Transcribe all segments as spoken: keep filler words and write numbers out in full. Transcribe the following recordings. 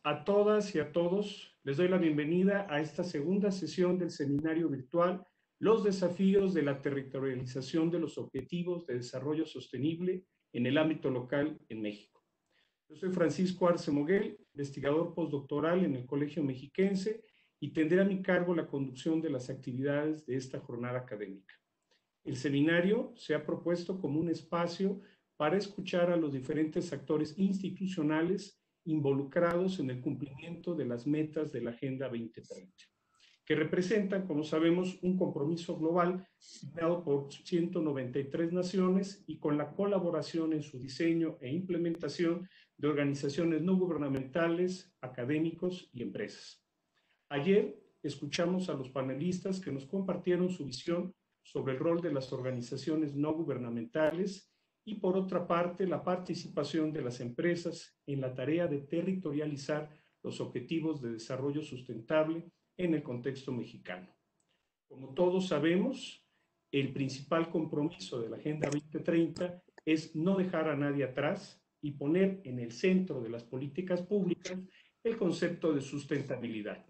A todas y a todos les doy la bienvenida a esta segunda sesión del seminario virtual Los desafíos de la territorialización de los objetivos de desarrollo sostenible en el ámbito local en México. Yo soy Francisco Arce Moguel, investigador postdoctoral en el Colegio Mexiquense y tendré a mi cargo la conducción de las actividades de esta jornada académica. El seminario se ha propuesto como un espacio para escuchar a los diferentes actores institucionales involucrados en el cumplimiento de las metas de la Agenda veinte treinta, que representan, como sabemos, un compromiso global firmado por ciento noventa y tres naciones y con la colaboración en su diseño e implementación de organizaciones no gubernamentales, académicos y empresas. Ayer escuchamos a los panelistas que nos compartieron su visión sobre el rol de las organizaciones no gubernamentales y, por otra parte, la participación de las empresas en la tarea de territorializar los objetivos de desarrollo sustentable en el contexto mexicano. Como todos sabemos, el principal compromiso de la Agenda veinte treinta es no dejar a nadie atrás y poner en el centro de las políticas públicas el concepto de sustentabilidad.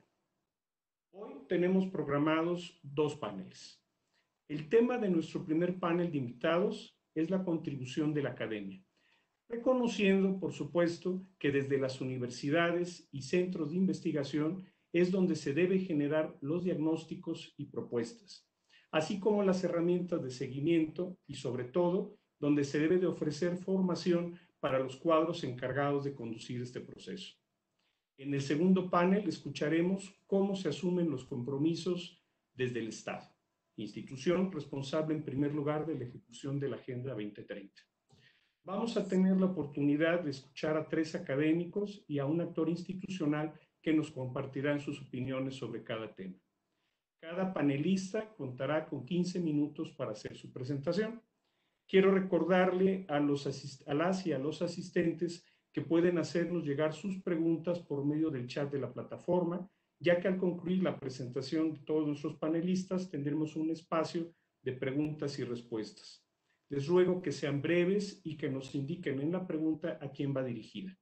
Hoy tenemos programados dos paneles. El tema de nuestro primer panel de invitados es la contribución de la academia, reconociendo, por supuesto, que desde las universidades y centros de investigación es donde se debe generar los diagnósticos y propuestas, así como las herramientas de seguimiento y, sobre todo, donde se debe de ofrecer formación para los cuadros encargados de conducir este proceso. En el segundo panel escucharemos cómo se asumen los compromisos desde el Estado, institución responsable en primer lugar de la ejecución de la Agenda veinte treinta. Vamos a tener la oportunidad de escuchar a tres académicos y a un actor institucional que nos compartirán sus opiniones sobre cada tema. Cada panelista contará con quince minutos para hacer su presentación. Quiero recordarle a, los a las y a los asistentes que pueden hacernos llegar sus preguntas por medio del chat de la plataforma, ya que al concluir la presentación de todos nuestros panelistas tendremos un espacio de preguntas y respuestas. Les ruego que sean breves y que nos indiquen en la pregunta a quién va dirigida.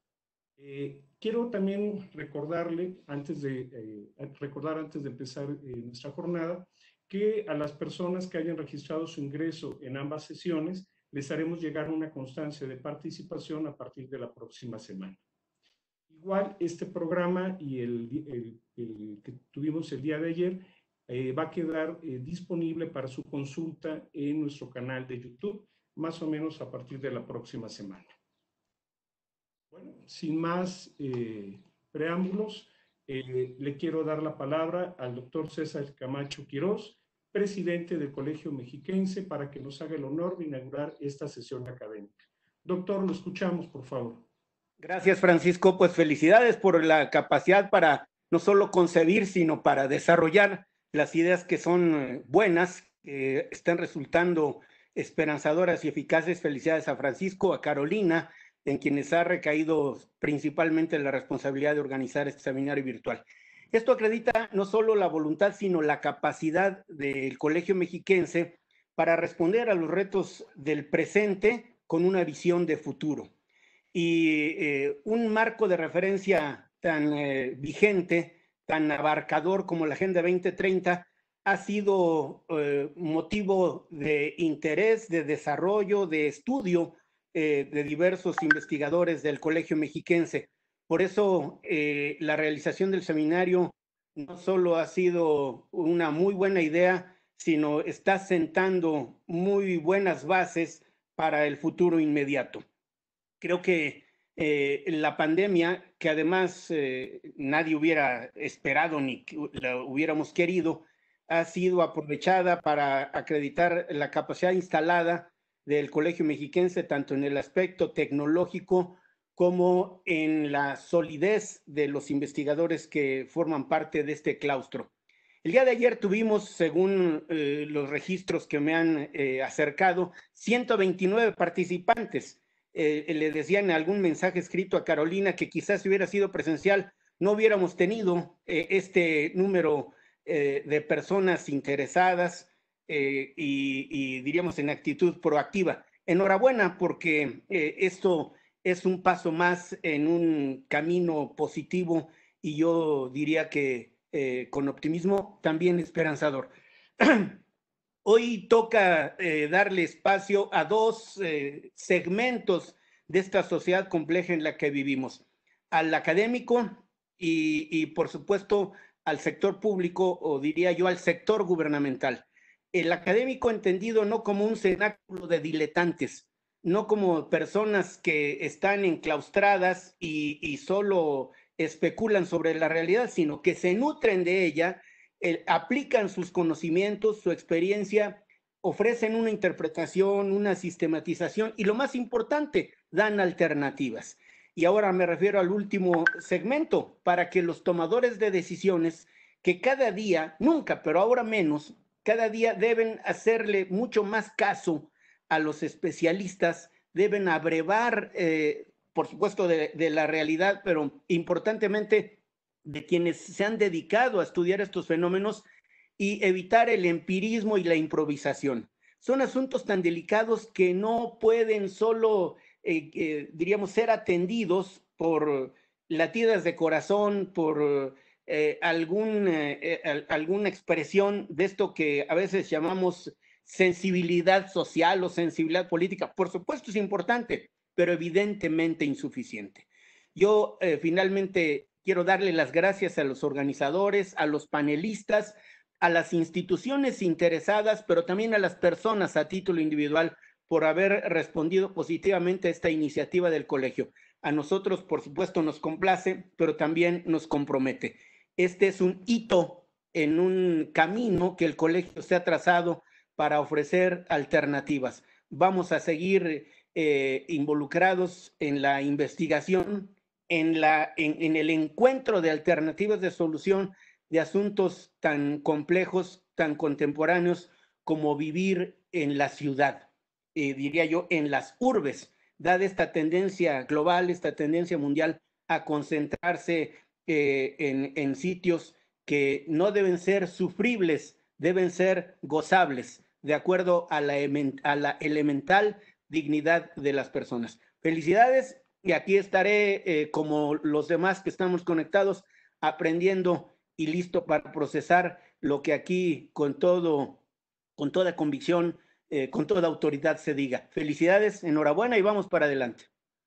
Eh, quiero también recordarle, antes de, eh, recordar antes de empezar eh, nuestra jornada, que a las personas que hayan registrado su ingreso en ambas sesiones, les haremos llegar una constancia de participación a partir de la próxima semana. Igual, este programa y el, el, el que tuvimos el día de ayer eh, va a quedar eh, disponible para su consulta en nuestro canal de YouTube, más o menos a partir de la próxima semana. Bueno, sin más eh, preámbulos, eh, le quiero dar la palabra al doctor César Camacho Quirós, presidente del Colegio Mexiquense, para que nos haga el honor de inaugurar esta sesión académica. Doctor, lo escuchamos, por favor. Gracias, Francisco. Pues felicidades por la capacidad para no solo concebir, sino para desarrollar las ideas que son buenas, que están resultando esperanzadoras y eficaces. Felicidades a Francisco, a Carolina, en quienes ha recaído principalmente la responsabilidad de organizar este seminario virtual. Esto acredita no solo la voluntad, sino la capacidad del Colegio Mexiquense para responder a los retos del presente con una visión de futuro. Y eh, un marco de referencia tan eh, vigente, tan abarcador como la Agenda veinte treinta, ha sido eh, motivo de interés, de desarrollo, de estudio eh, de diversos investigadores del Colegio Mexiquense. Por eso eh, la realización del seminario no solo ha sido una muy buena idea, sino está sentando muy buenas bases para el futuro inmediato. Creo que eh, la pandemia, que además eh, nadie hubiera esperado ni la hubiéramos querido, ha sido aprovechada para acreditar la capacidad instalada del Colegio Mexiquense, tanto en el aspecto tecnológico como en la solidez de los investigadores que forman parte de este claustro. El día de ayer tuvimos, según eh, los registros que me han eh, acercado, ciento veintinueve participantes. Eh, le decía en algún mensaje escrito a Carolina que quizás si hubiera sido presencial no hubiéramos tenido eh, este número eh, de personas interesadas eh, y, y diríamos en actitud proactiva. Enhorabuena porque eh, esto es un paso más en un camino positivo y yo diría que eh, con optimismo también esperanzador. Hoy toca eh, darle espacio a dos eh, segmentos de esta sociedad compleja en la que vivimos, al académico y, y por supuesto al sector público, o diría yo al sector gubernamental. El académico entendido no como un cenáculo de diletantes, no como personas que están enclaustradas y, y solo especulan sobre la realidad, sino que se nutren de ella, eh, aplican sus conocimientos, su experiencia, ofrecen una interpretación, una sistematización y lo más importante, dan alternativas. Y ahora me refiero al último segmento, para que los tomadores de decisiones, que cada día, nunca, pero ahora menos, cada día deben hacerle mucho más caso a los especialistas, deben abrevar, eh, por supuesto, de, de la realidad, pero importantemente de quienes se han dedicado a estudiar estos fenómenos y evitar el empirismo y la improvisación. Son asuntos tan delicados que no pueden solo, eh, eh, diríamos, ser atendidos por latidas de corazón, por eh, algún, eh, alguna expresión de esto que a veces llamamos sensibilidad social o sensibilidad política. Por supuesto es importante, pero evidentemente insuficiente. Yo eh, finalmente quiero darle las gracias a los organizadores, a los panelistas, a las instituciones interesadas, pero también a las personas a título individual por haber respondido positivamente a esta iniciativa del colegio. A nosotros, por supuesto, nos complace, pero también nos compromete. Este es un hito en un camino que el colegio se ha trazado para ofrecer alternativas. Vamos a seguir eh, involucrados en la investigación, en, la, en, en el encuentro de alternativas de solución de asuntos tan complejos, tan contemporáneos como vivir en la ciudad, eh, diría yo, en las urbes, dada esta tendencia global, esta tendencia mundial a concentrarse eh, en, en sitios que no deben ser sufribles, deben ser gozables, de acuerdo a la, a la elemental dignidad de las personas. Felicidades, y aquí estaré eh, como los demás que estamos conectados, aprendiendo y listo para procesar lo que aquí con todo, con toda convicción, eh, con toda autoridad se diga. Felicidades, enhorabuena y vamos para adelante.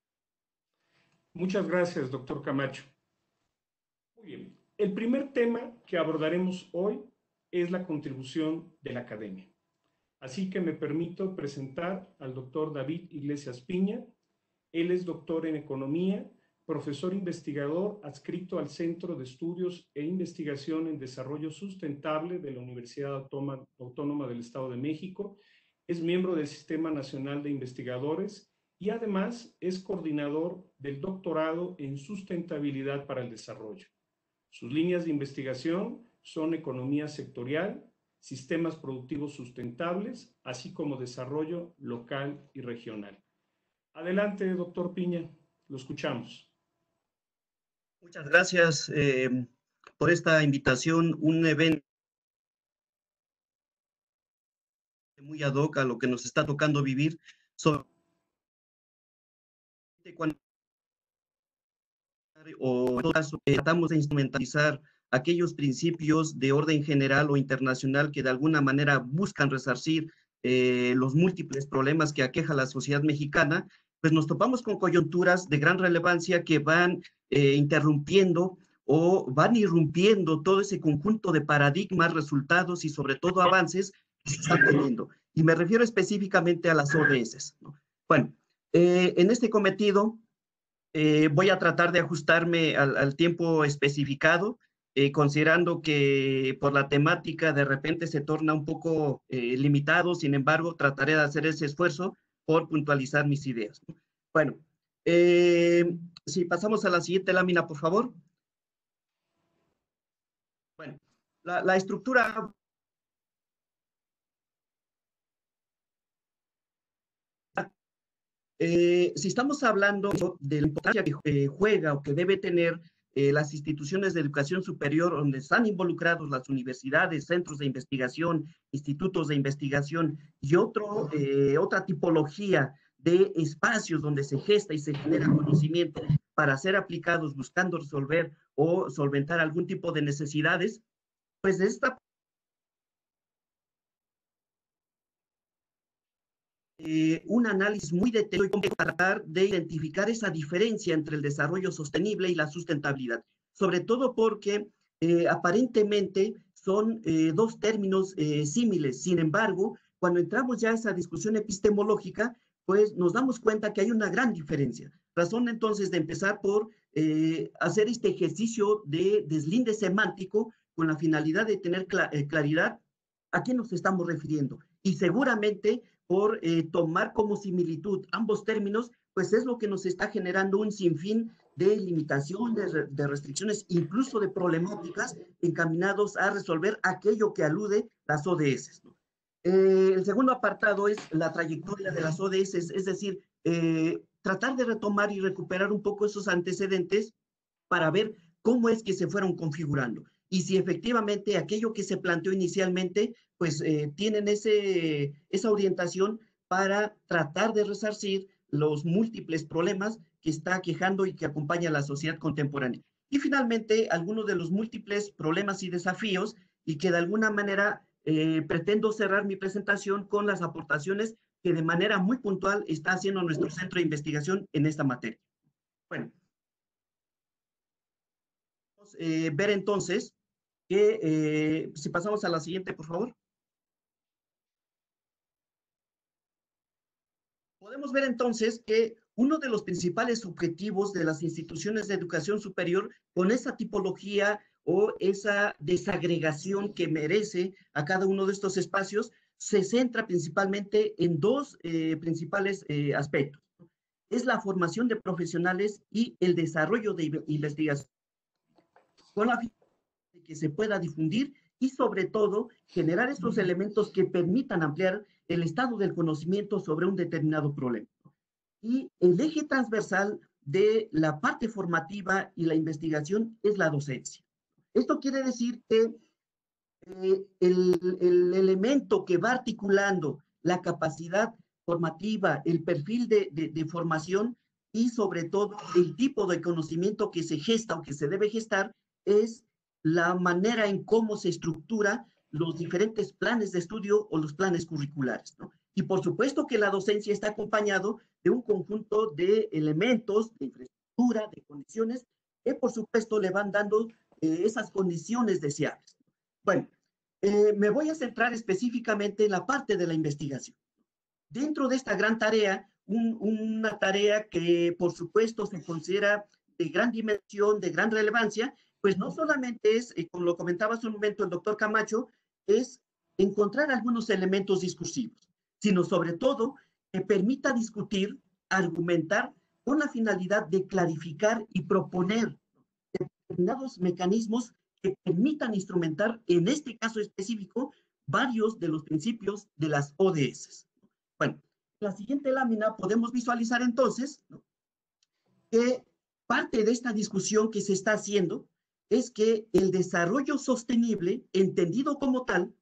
Muchas gracias, doctor Camacho. Muy bien. El primer tema que abordaremos hoy es la contribución de la academia. Así que me permito presentar al doctor David Iglesias Piña. Él es doctor en Economía, profesor investigador adscrito al Centro de Estudios e Investigación en Desarrollo Sustentable de la Universidad Autónoma del Estado de México, es miembro del Sistema Nacional de Investigadores y además es coordinador del doctorado en Sustentabilidad para el Desarrollo. Sus líneas de investigación son economía sectorial, sistemas productivos sustentables, así como desarrollo local y regional. Adelante, doctor Piña, lo escuchamos. Muchas gracias eh, por esta invitación, un evento muy ad hoc a lo que nos está tocando vivir. Sobre cuando o en todo caso, eh, tratamos de instrumentalizar aquellos principios de orden general o internacional que de alguna manera buscan resarcir eh, los múltiples problemas que aqueja la sociedad mexicana, pues nos topamos con coyunturas de gran relevancia que van eh, interrumpiendo o van irrumpiendo todo ese conjunto de paradigmas, resultados y sobre todo avances que se están teniendo. Y me refiero específicamente a las O D S, ¿no? Bueno, eh, en este cometido eh, voy a tratar de ajustarme al, al tiempo especificado, eh, considerando que por la temática de repente se torna un poco eh, limitado. Sin embargo, trataré de hacer ese esfuerzo por puntualizar mis ideas. Bueno, eh, si pasamos a la siguiente lámina, por favor. Bueno, la, la estructura... Eh, si estamos hablando de la importancia que eh, juega o que debe tener eh, las instituciones de educación superior, donde están involucrados las universidades, centros de investigación, institutos de investigación y otro, eh, otra tipología de espacios donde se gesta y se genera conocimiento para ser aplicados buscando resolver o solventar algún tipo de necesidades, pues de esta eh, un análisis muy detallado para tratar de identificar esa diferencia entre el desarrollo sostenible y la sustentabilidad, sobre todo porque eh, aparentemente son eh, dos términos eh, símiles. Sin embargo, cuando entramos ya a esa discusión epistemológica, pues nos damos cuenta que hay una gran diferencia. Razón entonces de empezar por eh, hacer este ejercicio de deslinde semántico con la finalidad de tener cl eh, claridad a qué nos estamos refiriendo. Y seguramente por eh, tomar como similitud ambos términos, pues es lo que nos está generando un sinfín de limitaciones, de, de restricciones, incluso de problemáticas encaminados a resolver aquello que alude las O D S, ¿no? Eh, el segundo apartado es la trayectoria de las O D S, es decir, eh, tratar de retomar y recuperar un poco esos antecedentes para ver cómo es que se fueron configurando y si efectivamente aquello que se planteó inicialmente, pues eh, tienen ese, esa orientación para tratar de resarcir los múltiples problemas que está quejando y que acompaña a la sociedad contemporánea. Y finalmente, algunos de los múltiples problemas y desafíos, y que de alguna manera eh, pretendo cerrar mi presentación con las aportaciones que de manera muy puntual está haciendo nuestro centro de investigación en esta materia. Bueno, vamos a eh, ver entonces que, eh, si pasamos a la siguiente, por favor. Podemos ver entonces que uno de los principales objetivos de las instituciones de educación superior con esa tipología o esa desagregación que merece a cada uno de estos espacios se centra principalmente en dos eh, principales eh, aspectos. Es la formación de profesionales y el desarrollo de investigación, con la finalidad de que se pueda difundir y sobre todo generar estos elementos que permitan ampliar el estado del conocimiento sobre un determinado problema. Y el eje transversal de la parte formativa y la investigación es la docencia. Esto quiere decir que eh, el, el elemento que va articulando la capacidad formativa, el perfil de, de, de formación y sobre todo el tipo de conocimiento que se gesta o que se debe gestar es la manera en cómo se estructura los diferentes planes de estudio o los planes curriculares, ¿no? Y por supuesto que la docencia está acompañado de un conjunto de elementos, de infraestructura, de condiciones, que por supuesto le van dando eh, esas condiciones deseables. Bueno, eh, me voy a centrar específicamente en la parte de la investigación. Dentro de esta gran tarea, un, una tarea que por supuesto se considera de gran dimensión, de gran relevancia, pues no solamente es, eh, como lo comentaba hace un momento el doctor Camacho, es encontrar algunos elementos discursivos, sino sobre todo que permita discutir, argumentar con la finalidad de clarificar y proponer determinados mecanismos que permitan instrumentar, en este caso específico, varios de los principios de las O D S. Bueno, en la siguiente lámina podemos visualizar entonces, ¿no?, que parte de esta discusión que se está haciendo es que el desarrollo sostenible, entendido como tal,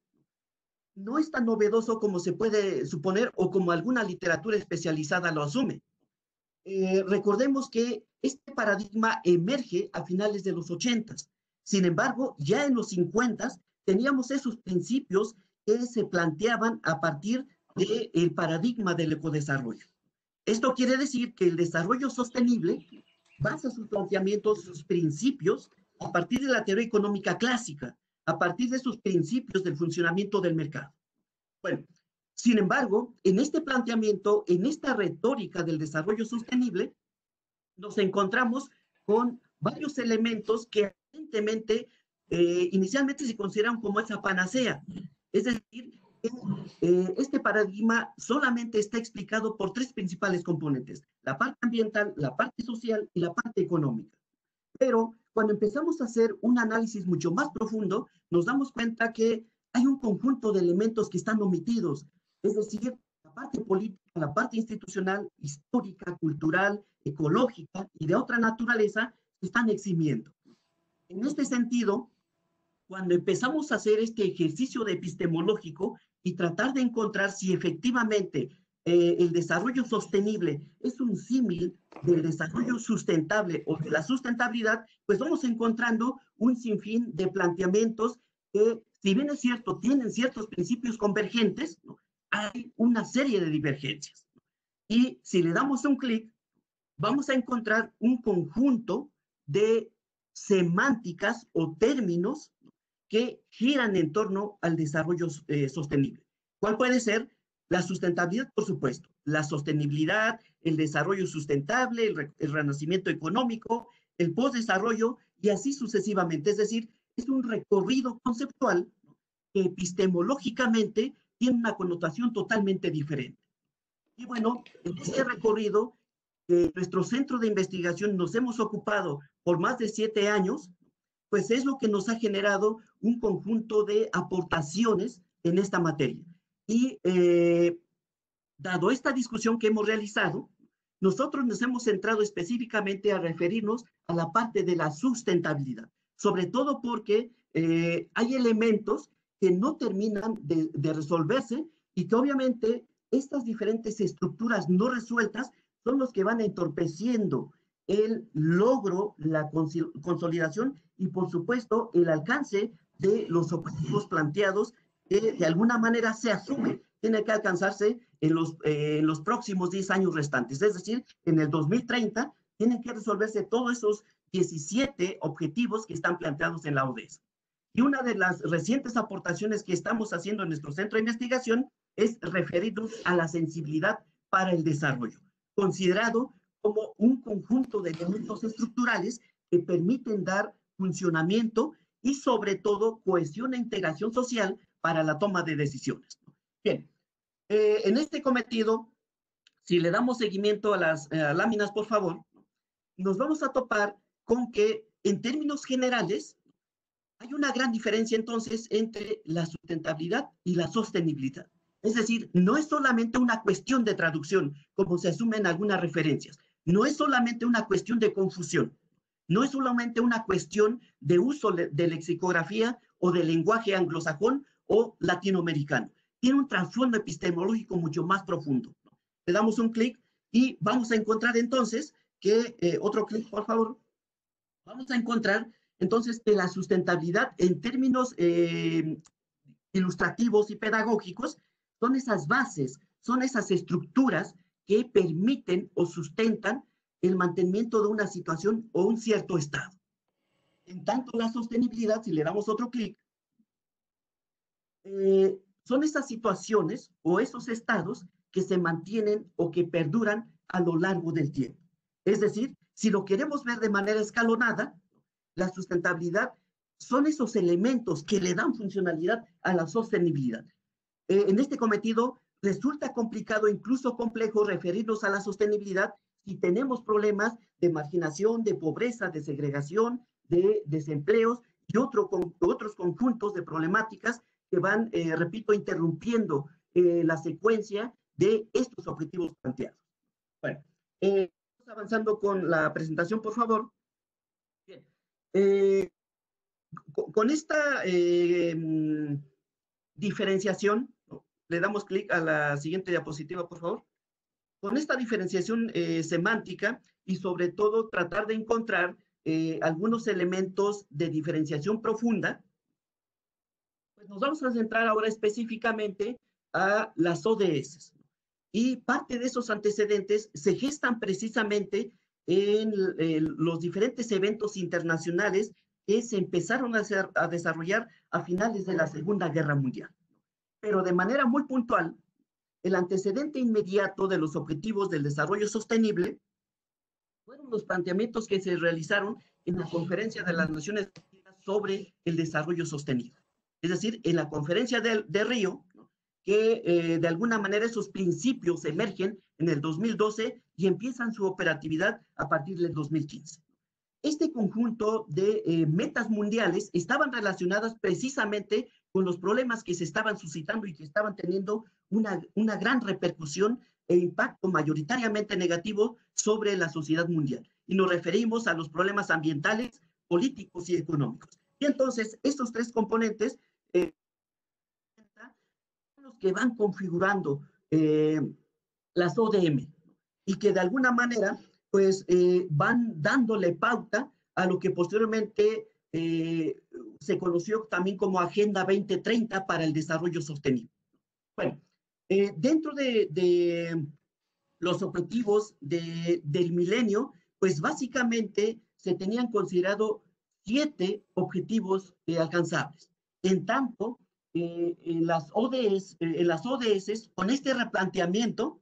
no es tan novedoso como se puede suponer o como alguna literatura especializada lo asume. Eh, recordemos que este paradigma emerge a finales de los ochentas. Sin embargo, ya en los cincuentas teníamos esos principios que se planteaban a partir del paradigma del ecodesarrollo. Esto quiere decir que el desarrollo sostenible basa sus planteamientos, sus principios, a partir de la teoría económica clásica, a partir de sus principios del funcionamiento del mercado. Bueno, sin embargo, en este planteamiento, en esta retórica del desarrollo sostenible, nos encontramos con varios elementos que evidentemente eh, inicialmente se consideran como esa panacea. Es decir, que, eh, este paradigma solamente está explicado por tres principales componentes: la parte ambiental, la parte social y la parte económica. Pero cuando empezamos a hacer un análisis mucho más profundo, nos damos cuenta que hay un conjunto de elementos que están omitidos. Es decir, la parte política, la parte institucional, histórica, cultural, ecológica y de otra naturaleza se están eximiendo. En este sentido, cuando empezamos a hacer este ejercicio de epistemológico y tratar de encontrar si efectivamente eh, el desarrollo sostenible es un símil del desarrollo sustentable o de la sustentabilidad, pues vamos encontrando un sinfín de planteamientos que, si bien es cierto, tienen ciertos principios convergentes, ¿no?, hay una serie de divergencias. Y si le damos un clic, vamos a encontrar un conjunto de semánticas o términos que giran en torno al desarrollo eh, sostenible. ¿Cuál puede ser? La sustentabilidad, por supuesto, la sostenibilidad, el desarrollo sustentable, el, re el renacimiento económico, el postdesarrollo y así sucesivamente. Es decir, es un recorrido conceptual que epistemológicamente tiene una connotación totalmente diferente. Y bueno, en este recorrido, eh, nuestro centro de investigación nos hemos ocupado por más de siete años, pues es lo que nos ha generado un conjunto de aportaciones en esta materia. Y eh, dado esta discusión que hemos realizado, nosotros nos hemos centrado específicamente a referirnos a la parte de la sustentabilidad, sobre todo porque eh, hay elementos que no terminan de, de resolverse y que obviamente estas diferentes estructuras no resueltas son los que van entorpeciendo el logro, la consolidación y, por supuesto, el alcance de los objetivos planteados que de alguna manera se asume tiene que alcanzarse en los, eh, en los próximos diez años restantes. Es decir, en el dos mil treinta tienen que resolverse todos esos diecisiete objetivos que están planteados en la O D E S. Y una de las recientes aportaciones que estamos haciendo en nuestro centro de investigación es referirnos a la sensibilidad para el desarrollo, considerado como un conjunto de elementos estructurales que permiten dar funcionamiento y sobre todo cohesión e integración social para la toma de decisiones. Bien, eh, en este cometido, si le damos seguimiento a las eh, láminas, por favor, nos vamos a topar con que en términos generales hay una gran diferencia entonces entre la sustentabilidad y la sostenibilidad. Es decir, no es solamente una cuestión de traducción, como se asume en algunas referencias. No es solamente una cuestión de confusión. No es solamente una cuestión de uso de lexicografía o de lenguaje anglosajón o latinoamericano. Tiene un trasfondo epistemológico mucho más profundo. Le damos un clic y vamos a encontrar entonces que, eh, otro clic, por favor, vamos a encontrar entonces que la sustentabilidad en términos eh, ilustrativos y pedagógicos son esas bases, son esas estructuras que permiten o sustentan el mantenimiento de una situación o un cierto estado. En tanto, la sostenibilidad, si le damos otro clic, eh, son esas situaciones o esos estados que se mantienen o que perduran a lo largo del tiempo. Es decir, si lo queremos ver de manera escalonada, la sustentabilidad son esos elementos que le dan funcionalidad a la sostenibilidad. Eh, en este cometido resulta complicado, incluso complejo, referirnos a la sostenibilidad si tenemos problemas de marginación, de pobreza, de segregación, de desempleos y otro, con, otros conjuntos de problemáticas que van, eh, repito, interrumpiendo eh, la secuencia de estos objetivos planteados. Bueno, eh, vamos avanzando con la presentación, por favor. Bien. Eh, con, con esta eh, diferenciación, le damos clic a la siguiente diapositiva, por favor. Con esta diferenciación eh, semántica y sobre todo tratar de encontrar eh, algunos elementos de diferenciación profunda, pues nos vamos a centrar ahora específicamente a las O D E S. Y parte de esos antecedentes se gestan precisamente en, en los diferentes eventos internacionales que se empezaron a, hacer, a desarrollar a finales de la Segunda Guerra Mundial. Pero de manera muy puntual, el antecedente inmediato de los objetivos del desarrollo sostenible fueron los planteamientos que se realizaron en la Conferencia de las Naciones Unidas sobre el Desarrollo Sostenible. Es decir, en la Conferencia de, de Río, que eh, de alguna manera esos principios emergen en el dos mil doce y empiezan su operatividad a partir del dos mil quince. Este conjunto de eh, metas mundiales estaban relacionadas precisamente con los problemas que se estaban suscitando y que estaban teniendo una, una gran repercusión e impacto mayoritariamente negativo sobre la sociedad mundial. Y nos referimos a los problemas ambientales, políticos y económicos. Y entonces, estos tres componentes eh, son los que van configurando eh, las O D M, y que de alguna manera pues eh, van dándole pauta a lo que posteriormente eh, se conoció también como Agenda veinte treinta para el desarrollo sostenible. Bueno, eh, dentro de, de los objetivos de, del milenio, pues básicamente se tenían considerado siete objetivos eh, alcanzables. En tanto, eh, en las O D S, eh, en las O D S, con este replanteamiento,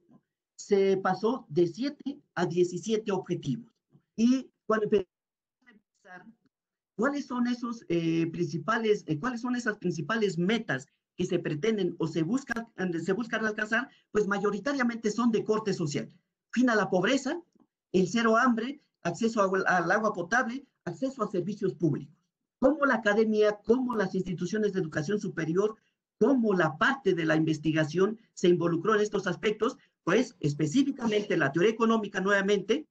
se pasó de siete a diecisiete objetivos. Y cuando empezamos a revisar cuáles son esos eh, principales, eh, cuáles son esas principales metas que se pretenden o se buscan, se buscan alcanzar, pues mayoritariamente son de corte social. Fin a la pobreza, el cero hambre, acceso a, al agua potable, acceso a servicios públicos. Como la academia, como las instituciones de educación superior, como la parte de la investigación se involucró en estos aspectos, pues específicamente la teoría económica nuevamente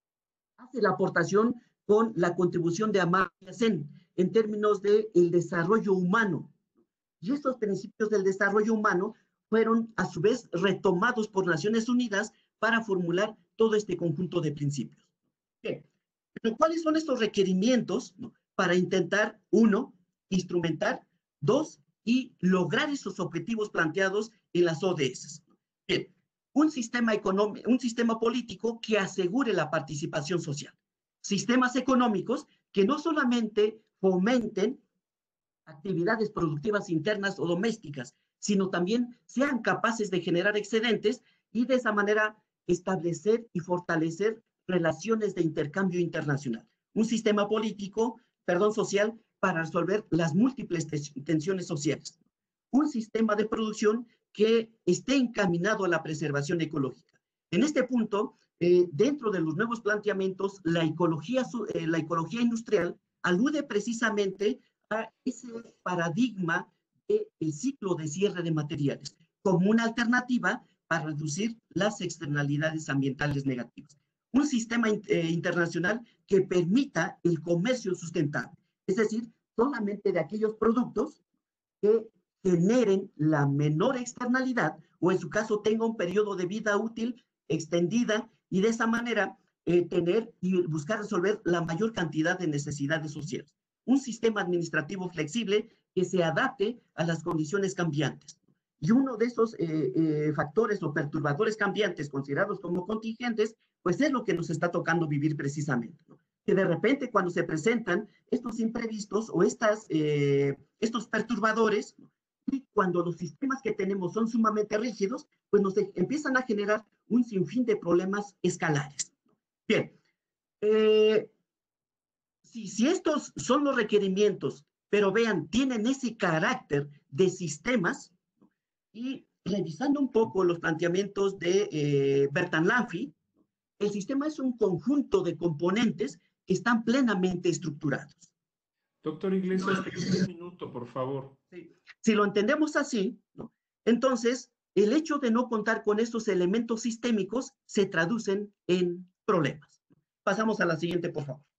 hace la aportación con la contribución de Amartya Sen en términos del de desarrollo humano. Y estos principios del desarrollo humano fueron a su vez retomados por Naciones Unidas para formular todo este conjunto de principios. Bien, pero ¿cuáles son estos requerimientos, ¿no?, para intentar, uno, instrumentar, dos, y lograr esos objetivos planteados en las O D S? Bien, un sistema económico, un sistema político que asegure la participación social. Sistemas económicos que no solamente fomenten actividades productivas internas o domésticas, sino también sean capaces de generar excedentes y de esa manera establecer y fortalecer relaciones de intercambio internacional. Un sistema político, perdón, social, para resolver las múltiples tensiones sociales. Un sistema de producción que esté encaminado a la preservación ecológica. En este punto, eh, dentro de los nuevos planteamientos, la ecología, eh, la ecología industrial alude precisamente a ese paradigma del ciclo de cierre de materiales como una alternativa para reducir las externalidades ambientales negativas. Un sistema eh, internacional que permita el comercio sustentable, es decir, solamente de aquellos productos que generen la menor externalidad o en su caso tenga un periodo de vida útil extendida y de esa manera eh, tener y buscar resolver la mayor cantidad de necesidades sociales. Un sistema administrativo flexible que se adapte a las condiciones cambiantes. Y uno de esos eh, eh, factores o perturbadores cambiantes considerados como contingentes, pues es lo que nos está tocando vivir precisamente, ¿no? Que de repente cuando se presentan estos imprevistos o estas, eh, estos perturbadores, ¿no?, y cuando los sistemas que tenemos son sumamente rígidos, pues nos empiezan a generar un sinfín de problemas escalares. Bien, eh, si, si estos son los requerimientos, pero vean, tienen ese carácter de sistemas, ¿no?, y revisando un poco los planteamientos de eh, Bertrand Lanfy, el sistema es un conjunto de componentes que están plenamente estructurados. Doctor Iglesias, un minuto, por favor. Sí. Si lo entendemos así, ¿no?, entonces el hecho de no contar con estos elementos sistémicos se traducen en problemas. Pasamos a la siguiente, por favor.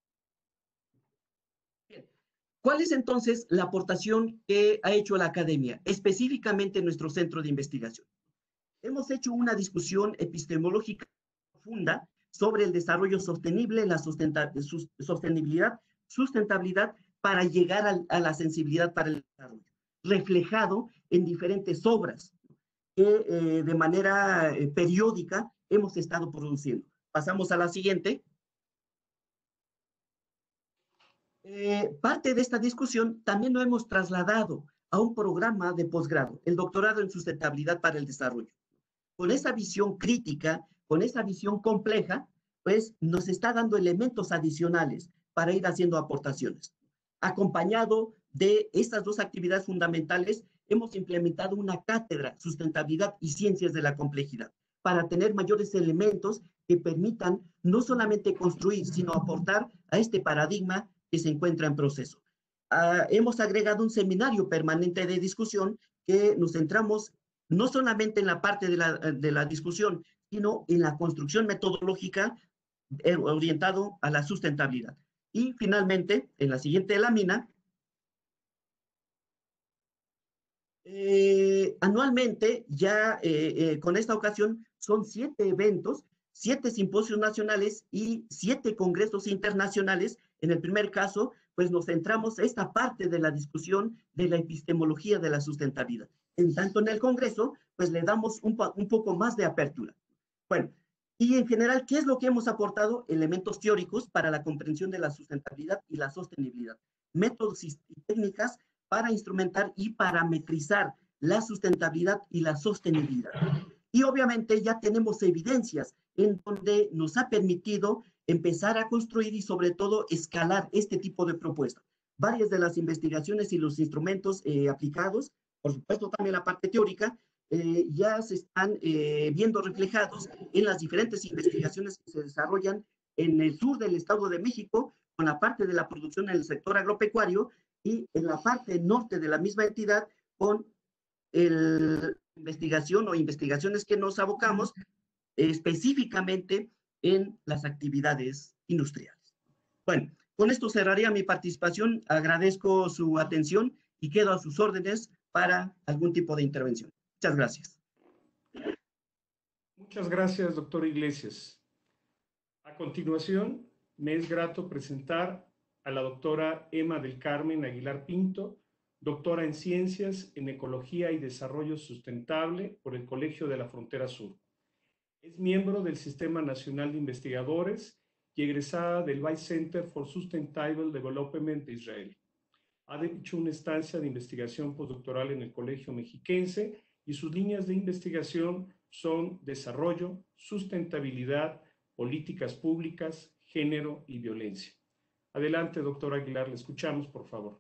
Bien. ¿Cuál es entonces la aportación que ha hecho la academia, específicamente nuestro centro de investigación? Hemos hecho una discusión epistemológica profunda sobre el desarrollo sostenible, la sostenibilidad, sustentabilidad para llegar a, a la sensibilidad para el desarrollo, reflejado en diferentes obras que eh, de manera eh, periódica hemos estado produciendo. Pasamos a la siguiente. Eh, parte de esta discusión también lo hemos trasladado a un programa de posgrado, el doctorado en sustentabilidad para el desarrollo. Con esa visión crítica, con esa visión compleja, pues nos está dando elementos adicionales para ir haciendo aportaciones. Acompañado de estas dos actividades fundamentales, hemos implementado una cátedra, sustentabilidad y ciencias de la complejidad, para tener mayores elementos que permitan no solamente construir, sino aportar a este paradigma que se encuentra en proceso. Uh, hemos agregado un seminario permanente de discusión que nos centramos no solamente en la parte de la, de la discusión, sino en la construcción metodológica orientado a la sustentabilidad. Y finalmente, en la siguiente lámina, Eh, anualmente, ya eh, eh, con esta ocasión, son siete eventos, siete simposios nacionales y siete congresos internacionales. En el primer caso, pues nos centramos en esta parte de la discusión de la epistemología de la sustentabilidad. En tanto, en el congreso, pues le damos un, un poco más de apertura. Bueno, y en general, ¿qué es lo que hemos aportado? Elementos teóricos para la comprensión de la sustentabilidad y la sostenibilidad, métodos y técnicas para instrumentar y parametrizar la sustentabilidad y la sostenibilidad. Y obviamente ya tenemos evidencias en donde nos ha permitido empezar a construir y sobre todo escalar este tipo de propuestas. Varias de las investigaciones y los instrumentos eh, aplicados, por supuesto también la parte teórica, eh, ya se están eh, viendo reflejados en las diferentes investigaciones que se desarrollan en el sur del Estado de México, con la parte de la producción en el sector agropecuario, y en la parte norte de la misma entidad con la investigación o investigaciones que nos abocamos específicamente en las actividades industriales. Bueno, con esto cerraría mi participación. Agradezco su atención y quedo a sus órdenes para algún tipo de intervención. Muchas gracias. Muchas gracias, doctor Iglesias. A continuación, me es grato presentar a la doctora Emma del Carmen Aguilar Pinto, doctora en Ciencias en Ecología y Desarrollo Sustentable por el Colegio de la Frontera Sur. Es miembro del Sistema Nacional de Investigadores y egresada del Weiss Center for Sustainable Development de Israel. Ha hecho una estancia de investigación postdoctoral en el Colegio Mexiquense y sus líneas de investigación son desarrollo, sustentabilidad, políticas públicas, género y violencia. Adelante, doctora Aguilar, le escuchamos, por favor.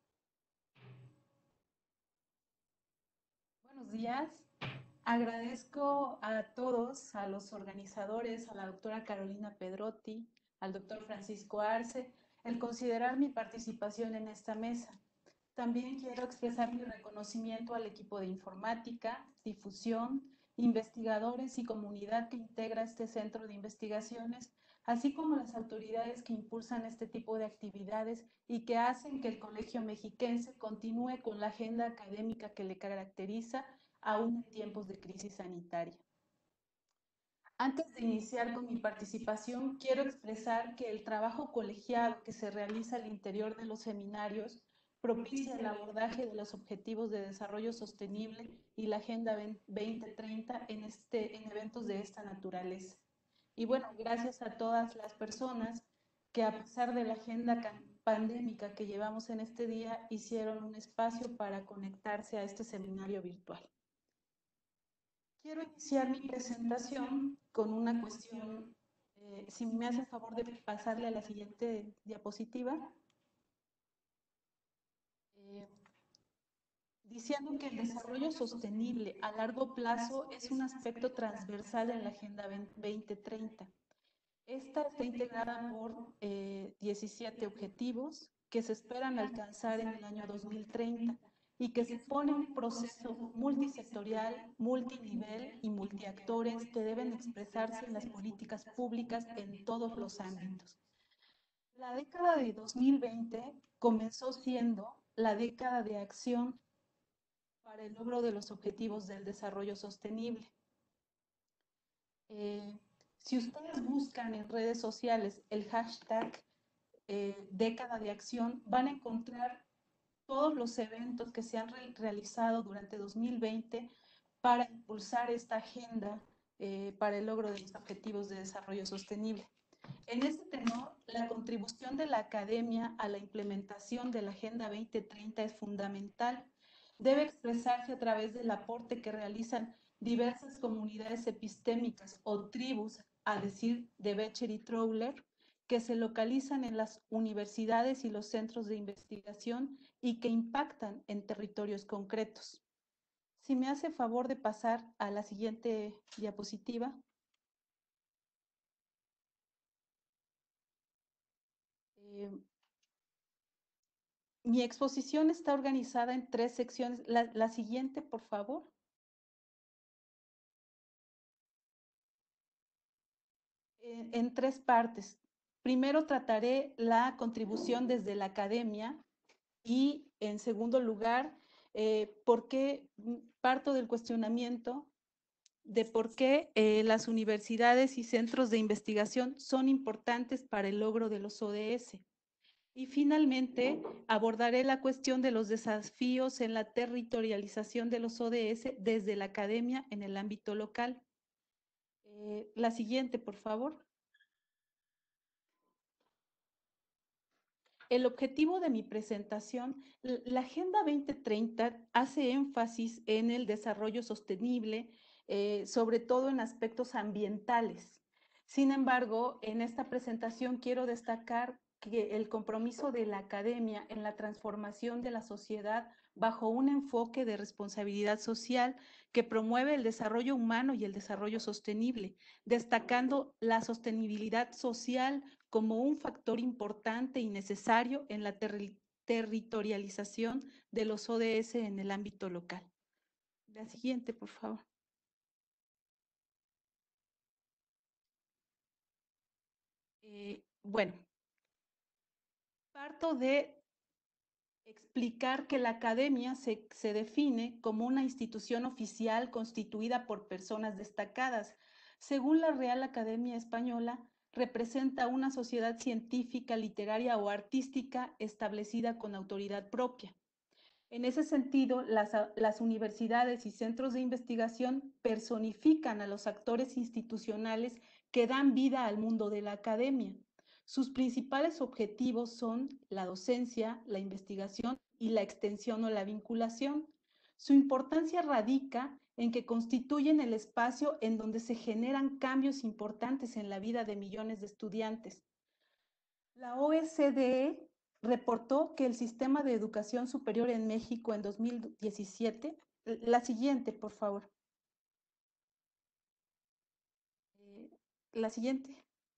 Buenos días. Agradezco a todos, a los organizadores, a la doctora Carolina Pedrotti, al doctor Francisco Arce, el considerar mi participación en esta mesa. También quiero expresar mi reconocimiento al equipo de informática, difusión, investigadores y comunidad que integra este centro de investigaciones, así como las autoridades que impulsan este tipo de actividades y que hacen que el Colegio Mexiquense continúe con la agenda académica que le caracteriza aún en tiempos de crisis sanitaria. Antes de iniciar con mi participación, quiero expresar que el trabajo colegiado que se realiza al interior de los seminarios propicia el abordaje de los objetivos de desarrollo sostenible y la Agenda veinte treinta en, este, en eventos de esta naturaleza. Y bueno, gracias a todas las personas que a pesar de la agenda pandémica que llevamos en este día, hicieron un espacio para conectarse a este seminario virtual. Quiero iniciar mi presentación con una cuestión, eh, si me hace favor de pasarle a la siguiente diapositiva, eh, diciendo que el desarrollo sostenible a largo plazo es un aspecto transversal en la Agenda veinte treinta. Esta está integrada por eh, diecisiete objetivos que se esperan alcanzar en el año dos mil treinta. Y que supone un proceso multisectorial, multinivel y multiactores que deben expresarse en las políticas públicas en todos los ámbitos. La década de dos mil veinte comenzó siendo la década de acción para el logro de los objetivos del desarrollo sostenible. Eh, si ustedes buscan en redes sociales el hashtag eh, década de acción, van a encontrar todos los eventos que se han re realizado durante dos mil veinte para impulsar esta agenda eh, para el logro de los objetivos de desarrollo sostenible. En este tenor, la contribución de la academia a la implementación de la Agenda veinte treinta es fundamental. Debe expresarse a través del aporte que realizan diversas comunidades epistémicas o tribus, a decir de Becher y Trougler, que se localizan en las universidades y los centros de investigación y que impactan en territorios concretos. Si me hace favor de pasar a la siguiente diapositiva. Eh, mi exposición está organizada en tres secciones. La, la siguiente, por favor. En, en tres partes. Primero trataré la contribución desde la academia y, en segundo lugar, eh, por qué parto del cuestionamiento de por qué eh, las universidades y centros de investigación son importantes para el logro de los O D S. Y finalmente, abordaré la cuestión de los desafíos en la territorialización de los O D S desde la academia en el ámbito local. Eh, la siguiente, por favor. El objetivo de mi presentación, la Agenda veinte treinta hace énfasis en el desarrollo sostenible, eh, sobre todo en aspectos ambientales. Sin embargo, en esta presentación quiero destacar que el compromiso de la academia en la transformación de la sociedad bajo un enfoque de responsabilidad social que promueve el desarrollo humano y el desarrollo sostenible, destacando la sostenibilidad social como un factor importante y necesario en la ter territorialización de los O D S en el ámbito local. La siguiente, por favor. Eh, bueno, parto de explicar que la academia se, se define como una institución oficial constituida por personas destacadas. Según la Real Academia Española, representa una sociedad científica, literaria o artística establecida con autoridad propia. En ese sentido, las, las universidades y centros de investigación personifican a los actores institucionales que dan vida al mundo de la academia. Sus principales objetivos son la docencia, la investigación y la extensión o la vinculación. Su importancia radica en que constituyen el espacio en donde se generan cambios importantes en la vida de millones de estudiantes. La O E C D reportó que el sistema de educación superior en México en dos mil diecisiete, la siguiente, por favor. Eh, la siguiente.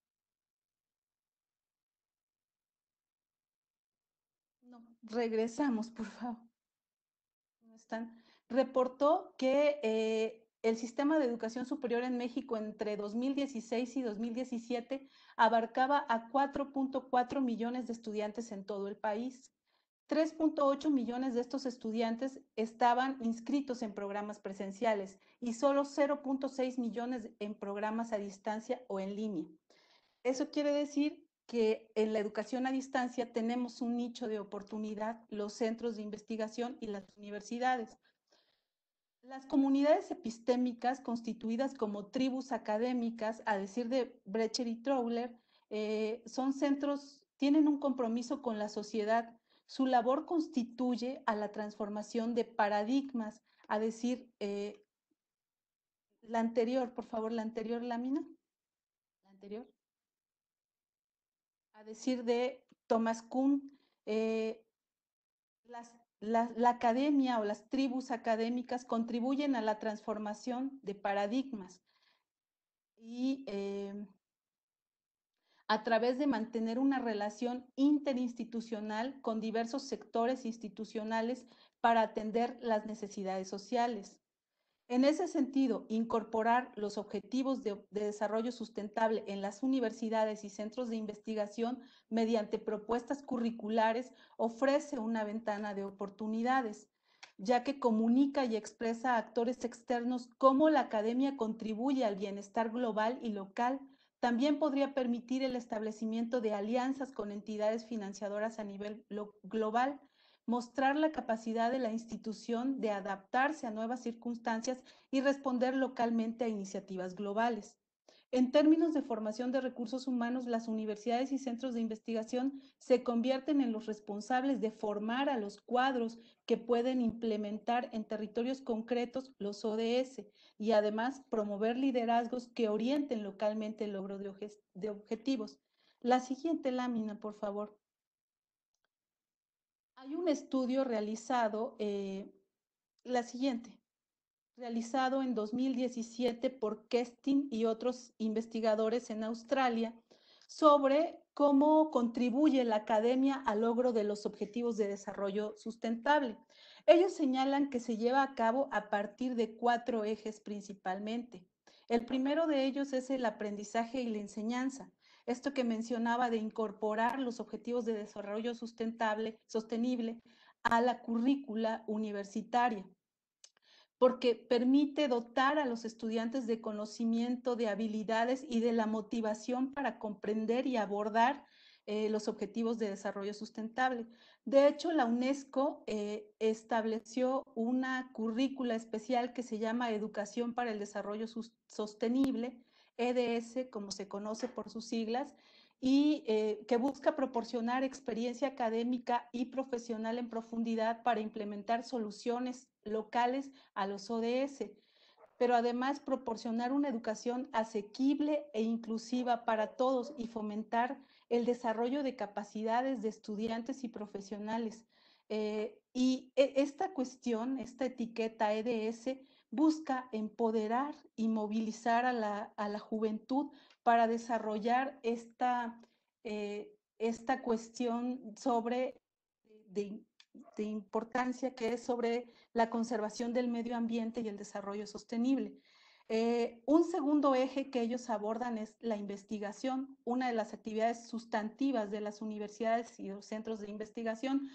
No, regresamos, por favor. No están. Reportó que eh, el sistema de educación superior en México entre dos mil dieciséis y dos mil diecisiete abarcaba a cuatro punto cuatro millones de estudiantes en todo el país. tres punto ocho millones de estos estudiantes estaban inscritos en programas presenciales y solo cero punto seis millones en programas a distancia o en línea. Eso quiere decir que en la educación a distancia tenemos un nicho de oportunidad, los centros de investigación y las universidades. Las comunidades epistémicas constituidas como tribus académicas, a decir de Brecher y Troller, eh, son centros, tienen un compromiso con la sociedad. Su labor constituye a la transformación de paradigmas, a decir, eh, la anterior, por favor, la anterior lámina, la anterior, a decir de Thomas Kuhn, eh, las, la, la academia o las tribus académicas contribuyen a la transformación de paradigmas y eh, a través de mantener una relación interinstitucional con diversos sectores institucionales para atender las necesidades sociales. En ese sentido, incorporar los objetivos de, de, desarrollo sustentable en las universidades y centros de investigación mediante propuestas curriculares ofrece una ventana de oportunidades, ya que comunica y expresa a actores externos cómo la academia contribuye al bienestar global y local. También podría permitir el establecimiento de alianzas con entidades financiadoras a nivel global, mostrar la capacidad de la institución de adaptarse a nuevas circunstancias y responder localmente a iniciativas globales. En términos de formación de recursos humanos, las universidades y centros de investigación se convierten en los responsables de formar a los cuadros que pueden implementar en territorios concretos los O D S y además promover liderazgos que orienten localmente el logro de, obje de objetivos. La siguiente lámina, por favor. Hay un estudio realizado, eh, la siguiente, realizado en dos mil diecisiete por Kestin y otros investigadores en Australia sobre cómo contribuye la academia al logro de los objetivos de desarrollo sustentable. Ellos señalan que se lleva a cabo a partir de cuatro ejes principalmente. El primero de ellos es el aprendizaje y la enseñanza. Esto que mencionaba de incorporar los objetivos de desarrollo sustentable, sostenible a la currícula universitaria, porque permite dotar a los estudiantes de conocimiento, de habilidades y de la motivación para comprender y abordar eh, los objetivos de desarrollo sustentable. De hecho, la UNESCO eh, estableció una currícula especial que se llama Educación para el Desarrollo Sostenible, E D S, como se conoce por sus siglas, y eh, que busca proporcionar experiencia académica y profesional en profundidad para implementar soluciones locales a los O D S, pero además proporcionar una educación asequible e inclusiva para todos y fomentar el desarrollo de capacidades de estudiantes y profesionales. Eh, y esta cuestión, esta etiqueta E D S, busca empoderar y movilizar a la, a la juventud para desarrollar esta, eh, esta cuestión sobre de, de importancia que es sobre la conservación del medio ambiente y el desarrollo sostenible. Eh, un segundo eje que ellos abordan es la investigación, una de las actividades sustantivas de las universidades y los centros de investigación.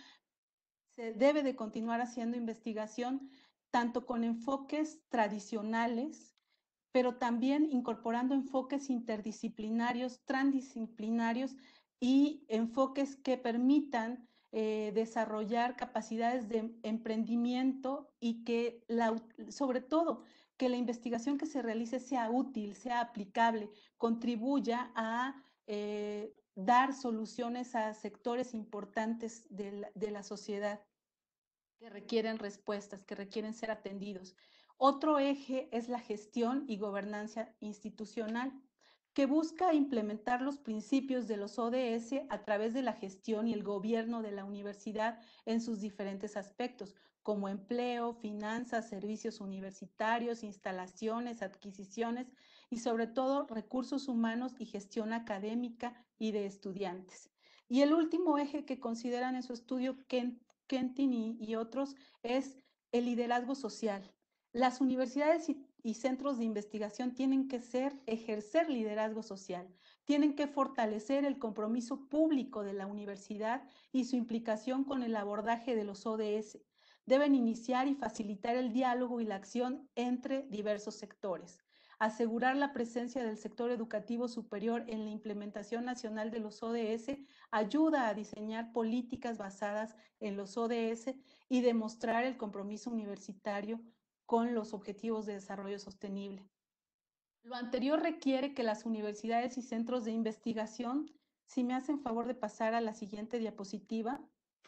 Se debe de continuar haciendo investigación tanto con enfoques tradicionales, pero también incorporando enfoques interdisciplinarios, transdisciplinarios y enfoques que permitan eh, desarrollar capacidades de emprendimiento y que, la, sobre todo, que la investigación que se realice sea útil, sea aplicable, contribuya a eh, dar soluciones a sectores importantes de la, de la sociedad que requieren respuestas, que requieren ser atendidos. Otro eje es la gestión y gobernanza institucional, que busca implementar los principios de los O D S a través de la gestión y el gobierno de la universidad en sus diferentes aspectos, como empleo, finanzas, servicios universitarios, instalaciones, adquisiciones y sobre todo recursos humanos y gestión académica y de estudiantes. Y el último eje que consideran en su estudio Kent Kentin y, y otros, es el liderazgo social. Las universidades y, y centros de investigación tienen que ser, ejercer liderazgo social, tienen que fortalecer el compromiso público de la universidad y su implicación con el abordaje de los O D S. Deben iniciar y facilitar el diálogo y la acción entre diversos sectores. Asegurar la presencia del sector educativo superior en la implementación nacional de los O D S ayuda a diseñar políticas basadas en los O D S y demostrar el compromiso universitario con los objetivos de desarrollo sostenible. Lo anterior requiere que las universidades y centros de investigación, si me hacen favor de pasar a la siguiente diapositiva,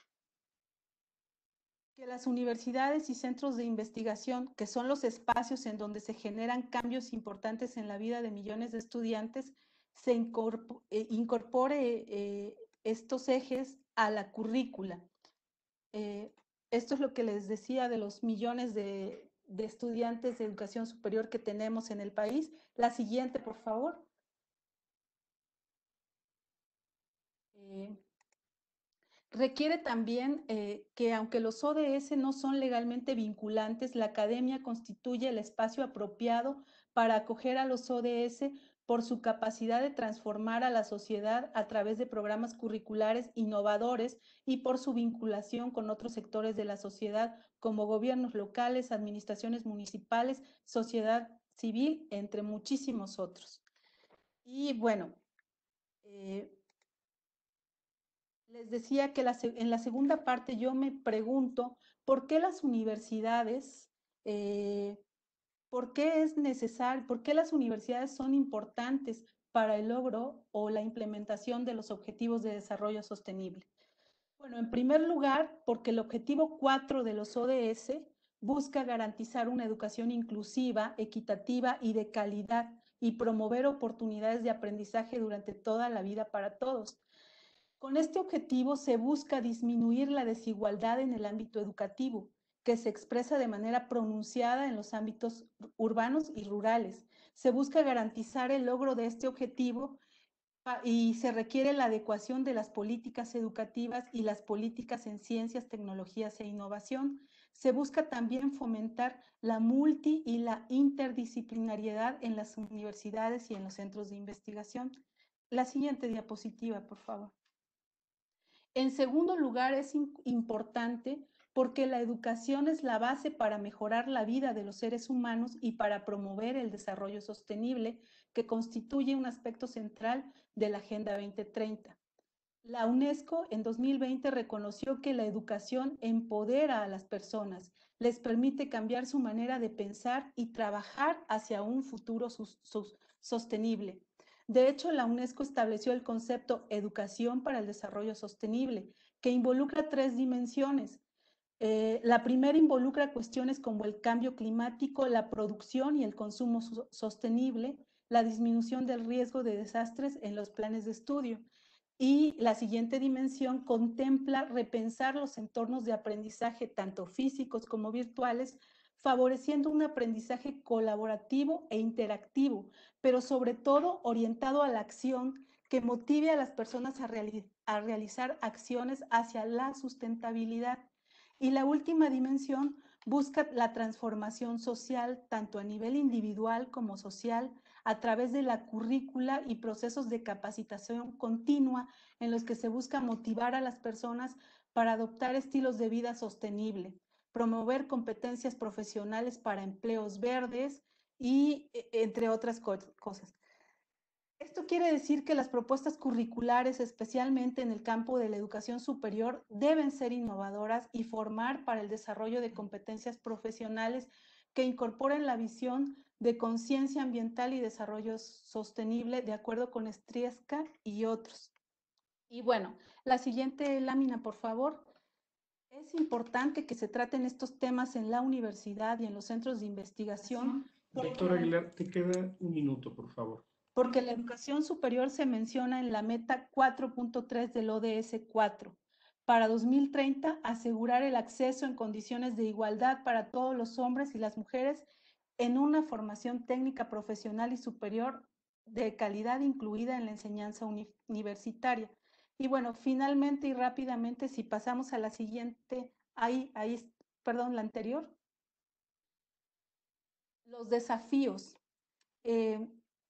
que las universidades y centros de investigación, que son los espacios en donde se generan cambios importantes en la vida de millones de estudiantes, se incorpore, eh, incorpore eh, estos ejes a la currícula. Eh, esto es lo que les decía de los millones de, de estudiantes de educación superior que tenemos en el país. La siguiente, por favor. Eh, Requiere también eh, que aunque los O D S no son legalmente vinculantes, la academia constituye el espacio apropiado para acoger a los O D S por su capacidad de transformar a la sociedad a través de programas curriculares innovadores y por su vinculación con otros sectores de la sociedad como gobiernos locales, administraciones municipales, sociedad civil, entre muchísimos otros. Y bueno, eh, les decía que la, en la segunda parte yo me pregunto por qué las universidades, eh, por qué es necesario, por qué las universidades son importantes para el logro o la implementación de los objetivos de desarrollo sostenible. Bueno, en primer lugar, porque el objetivo cuatro de los O D S busca garantizar una educación inclusiva, equitativa y de calidad y promover oportunidades de aprendizaje durante toda la vida para todos. Con este objetivo se busca disminuir la desigualdad en el ámbito educativo, que se expresa de manera pronunciada en los ámbitos urbanos y rurales. Se busca garantizar el logro de este objetivo y se requiere la adecuación de las políticas educativas y las políticas en ciencias, tecnologías e innovación. Se busca también fomentar la multi y la interdisciplinariedad en las universidades y en los centros de investigación. La siguiente diapositiva, por favor. En segundo lugar, es importante porque la educación es la base para mejorar la vida de los seres humanos y para promover el desarrollo sostenible, que constituye un aspecto central de la Agenda veinte treinta. La UNESCO en dos mil veinte reconoció que la educación empodera a las personas, les permite cambiar su manera de pensar y trabajar hacia un futuro sus, sus, sostenible. De hecho, la UNESCO estableció el concepto Educación para el Desarrollo Sostenible, que involucra tres dimensiones. Eh, la primera involucra cuestiones como el cambio climático, la producción y el consumo so sostenible, la disminución del riesgo de desastres en los planes de estudio. Y la siguiente dimensión contempla repensar los entornos de aprendizaje, tanto físicos como virtuales, favoreciendo un aprendizaje colaborativo e interactivo, pero sobre todo orientado a la acción que motive a las personas a, reali a realizar acciones hacia la sustentabilidad. Y la última dimensión busca la transformación social, tanto a nivel individual como social, a través de la currícula y procesos de capacitación continua en los que se busca motivar a las personas para adoptar estilos de vida sostenible, promover competencias profesionales para empleos verdes y entre otras cosas. Esto quiere decir que las propuestas curriculares, especialmente en el campo de la educación superior, deben ser innovadoras y formar para el desarrollo de competencias profesionales que incorporen la visión de conciencia ambiental y desarrollo sostenible, de acuerdo con Strieska y otros. Y bueno, la siguiente lámina, por favor. Es importante que se traten estos temas en la universidad y en los centros de investigación. Doctora Aguilar, te queda un minuto, por favor. Porque la educación superior se menciona en la meta cuatro punto tres del O D S cuatro. Para dos mil treinta, asegurar el acceso en condiciones de igualdad para todos los hombres y las mujeres en una formación técnica profesional y superior de calidad incluida en la enseñanza uni universitaria. Y bueno, finalmente y rápidamente, si pasamos a la siguiente, ahí, ahí, perdón, la anterior. Los desafíos. Eh,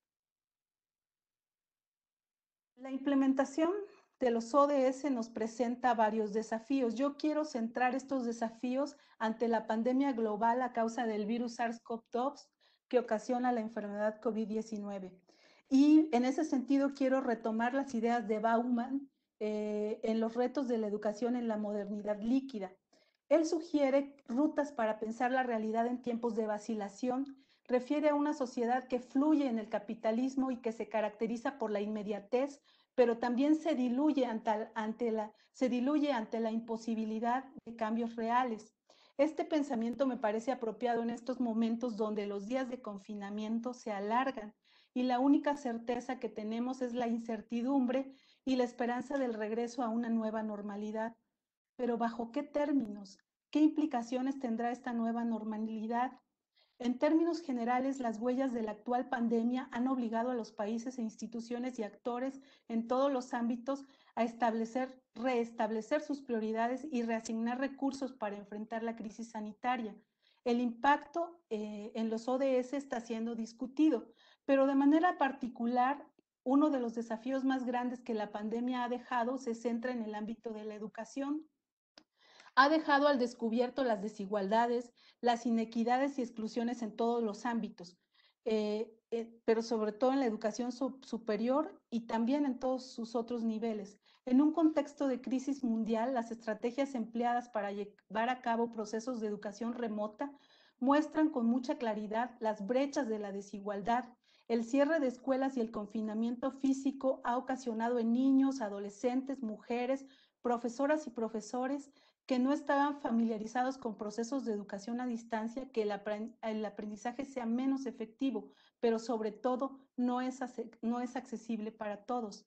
La implementación de los O D S nos presenta varios desafíos. Yo quiero centrar estos desafíos ante la pandemia global a causa del virus SARS CoV dos que ocasiona la enfermedad COVID diecinueve. Y en ese sentido quiero retomar las ideas de Bauman eh, en los retos de la educación en la modernidad líquida. Él sugiere rutas para pensar la realidad en tiempos de vacilación. Refiere a una sociedad que fluye en el capitalismo y que se caracteriza por la inmediatez, pero también se diluye ante, ante, la, se diluye ante la imposibilidad de cambios reales. Este pensamiento me parece apropiado en estos momentos donde los días de confinamiento se alargan y la única certeza que tenemos es la incertidumbre y la esperanza del regreso a una nueva normalidad. Pero ¿bajo qué términos? ¿Qué implicaciones tendrá esta nueva normalidad? En términos generales, las huellas de la actual pandemia han obligado a los países e instituciones y actores en todos los ámbitos a establecer, reestablecer sus prioridades y reasignar recursos para enfrentar la crisis sanitaria. El impacto eh, en los O D S está siendo discutido, pero de manera particular, uno de los desafíos más grandes que la pandemia ha dejado se centra en el ámbito de la educación. Ha dejado al descubierto las desigualdades, las inequidades y exclusiones en todos los ámbitos, eh, eh, pero sobre todo en la educación sub superior y también en todos sus otros niveles. En un contexto de crisis mundial, las estrategias empleadas para llevar a cabo procesos de educación remota muestran con mucha claridad las brechas de la desigualdad. El cierre de escuelas y el confinamiento físico ha ocasionado en niños, adolescentes, mujeres, profesoras y profesores que no estaban familiarizados con procesos de educación a distancia, que el, el aprendizaje sea menos efectivo, pero sobre todo no es, no es accesible para todos.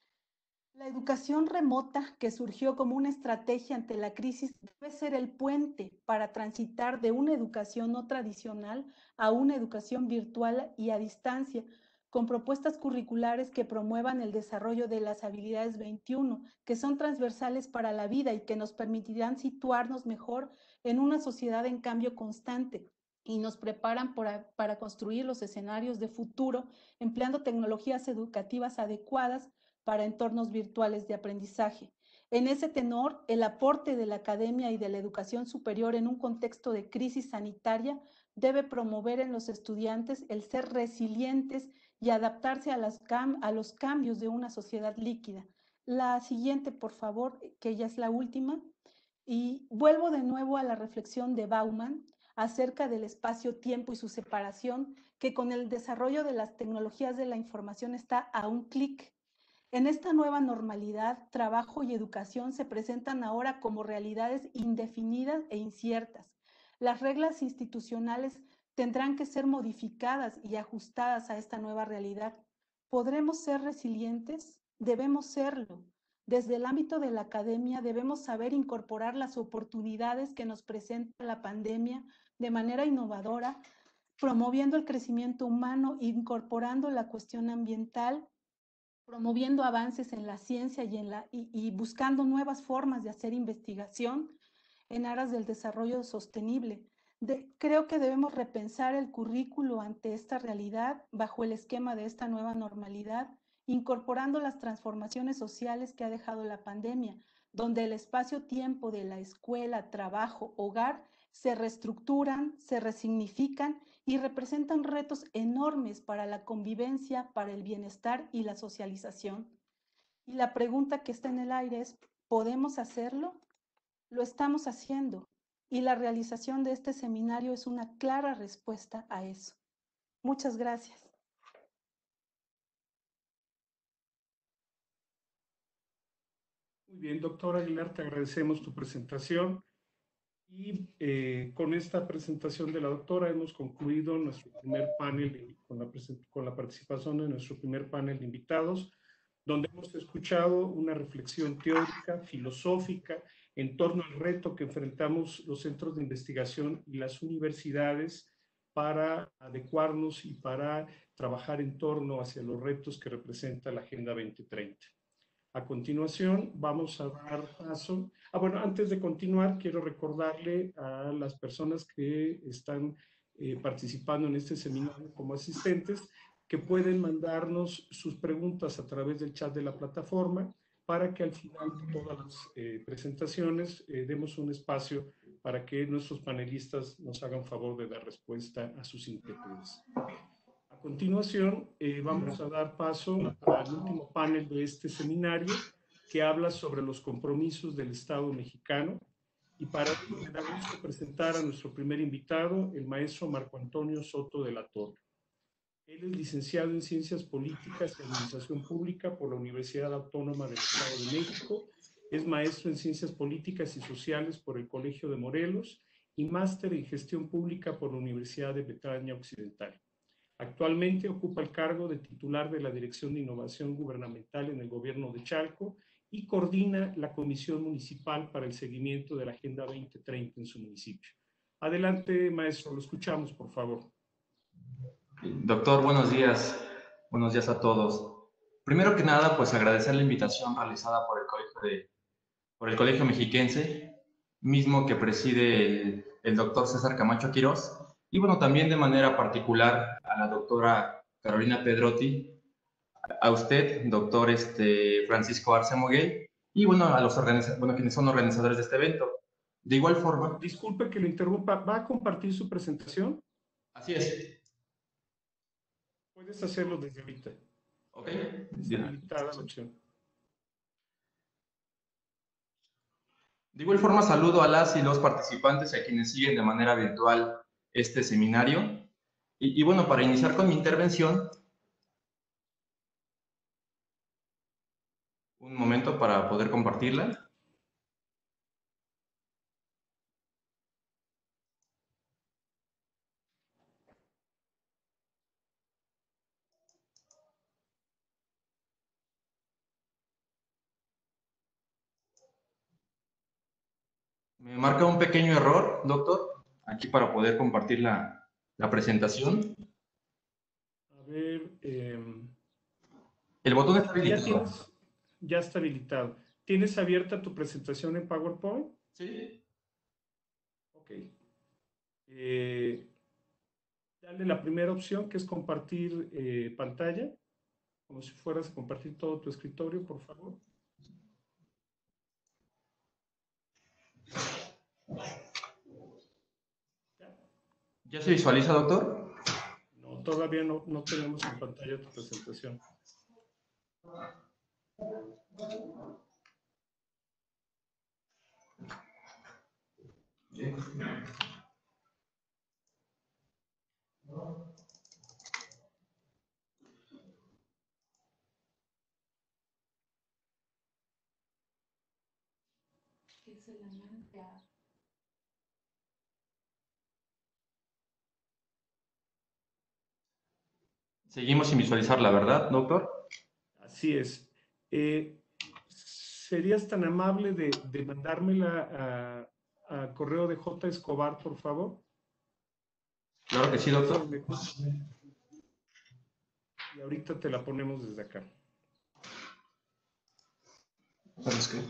La educación remota, que surgió como una estrategia ante la crisis, debe ser el puente para transitar de una educación no tradicional a una educación virtual y a distancia, con propuestas curriculares que promuevan el desarrollo de las habilidades veintiuno, que son transversales para la vida y que nos permitirán situarnos mejor en una sociedad en cambio constante y nos preparan para, para construir los escenarios de futuro empleando tecnologías educativas adecuadas para entornos virtuales de aprendizaje. En ese tenor, el aporte de la academia y de la educación superior en un contexto de crisis sanitaria debe promover en los estudiantes el ser resilientes y adaptarse a, las cam a los cambios de una sociedad líquida. La siguiente, por favor, que ya es la última. Y vuelvo de nuevo a la reflexión de Bauman acerca del espacio-tiempo y su separación, que con el desarrollo de las tecnologías de la información está a un clic. En esta nueva normalidad, trabajo y educación se presentan ahora como realidades indefinidas e inciertas. Las reglas institucionales tendrán que ser modificadas y ajustadas a esta nueva realidad. ¿Podremos ser resilientes? Debemos serlo. Desde el ámbito de la academia debemos saber incorporar las oportunidades que nos presenta la pandemia de manera innovadora, promoviendo el crecimiento humano, incorporando la cuestión ambiental, promoviendo avances en la ciencia y, en la, y, y buscando nuevas formas de hacer investigación en aras del desarrollo sostenible. De, creo que debemos repensar el currículo ante esta realidad bajo el esquema de esta nueva normalidad, incorporando las transformaciones sociales que ha dejado la pandemia, donde el espacio-tiempo de la escuela, trabajo, hogar se reestructuran, se resignifican y representan retos enormes para la convivencia, para el bienestar y la socialización. Y la pregunta que está en el aire es, ¿podemos hacerlo? Lo estamos haciendo y la realización de este seminario es una clara respuesta a eso. Muchas gracias. Muy bien, doctora Aguilar, te agradecemos tu presentación. Y eh, con esta presentación de la doctora hemos concluido nuestro primer panel con la, con la participación de nuestro primer panel de invitados, donde hemos escuchado una reflexión teórica, filosófica, en torno al reto que enfrentamos los centros de investigación y las universidades para adecuarnos y para trabajar en torno hacia los retos que representa la Agenda veinte treinta. A continuación, vamos a dar paso. Ah, bueno, antes de continuar, quiero recordarle a las personas que están eh, participando en este seminario como asistentes que pueden mandarnos sus preguntas a través del chat de la plataforma para que al final de todas las eh, presentaciones eh, demos un espacio para que nuestros panelistas nos hagan favor de dar respuesta a sus inquietudes. A continuación, eh, vamos a dar paso al último panel de este seminario que habla sobre los compromisos del Estado mexicano. Y para ello me da gusto presentar a nuestro primer invitado, el maestro Marco Antonio Soto de la Torre. Él es licenciado en Ciencias Políticas y Administración Pública por la Universidad Autónoma del Estado de México. Es maestro en Ciencias Políticas y Sociales por el Colegio de Morelos y máster en Gestión Pública por la Universidad de Bretaña Occidental. Actualmente ocupa el cargo de titular de la Dirección de Innovación Gubernamental en el Gobierno de Chalco y coordina la Comisión Municipal para el Seguimiento de la Agenda veinte treinta en su municipio. Adelante, maestro, lo escuchamos, por favor. Doctor, buenos días. Buenos días a todos. Primero que nada, pues agradecer la invitación realizada por el Colegio, de, por el Colegio Mexiquense, mismo que preside el, el doctor César Camacho Quirós. Y bueno, también de manera particular a la doctora Carolina Pedrotti, a usted, doctor este, Francisco Arce Moguel, y bueno, a los organizadores, bueno, quienes son organizadores de este evento. De igual forma... Disculpe que lo interrumpa, ¿va a compartir su presentación? Así es. Puedes hacerlo desde ahorita. Ok. Deshabilitada la opción. De igual forma, saludo a las y los participantes y a quienes siguen de manera virtual este seminario. Y, y bueno, para iniciar con mi intervención, un momento para poder compartirla. Me marca un pequeño error, doctor, aquí para poder compartir la, la presentación. A ver... Eh... El botón está habilitado. Ya, tienes, ya está habilitado. ¿Tienes abierta tu presentación en PowerPoint? Sí. Ok. Eh, dale la primera opción, que es compartir eh, pantalla, como si fueras a compartir todo tu escritorio, por favor. ¿Ya se visualiza, doctor? No, todavía no, no tenemos en pantalla tu presentación. Sí. Seguimos sin visualizar la verdad, doctor. Así es. Eh, ¿Serías tan amable de, de mandármela a, a correo de J. Escobar, por favor? Claro que sí, doctor. Y ahorita te la ponemos desde acá. ¿Sabes qué?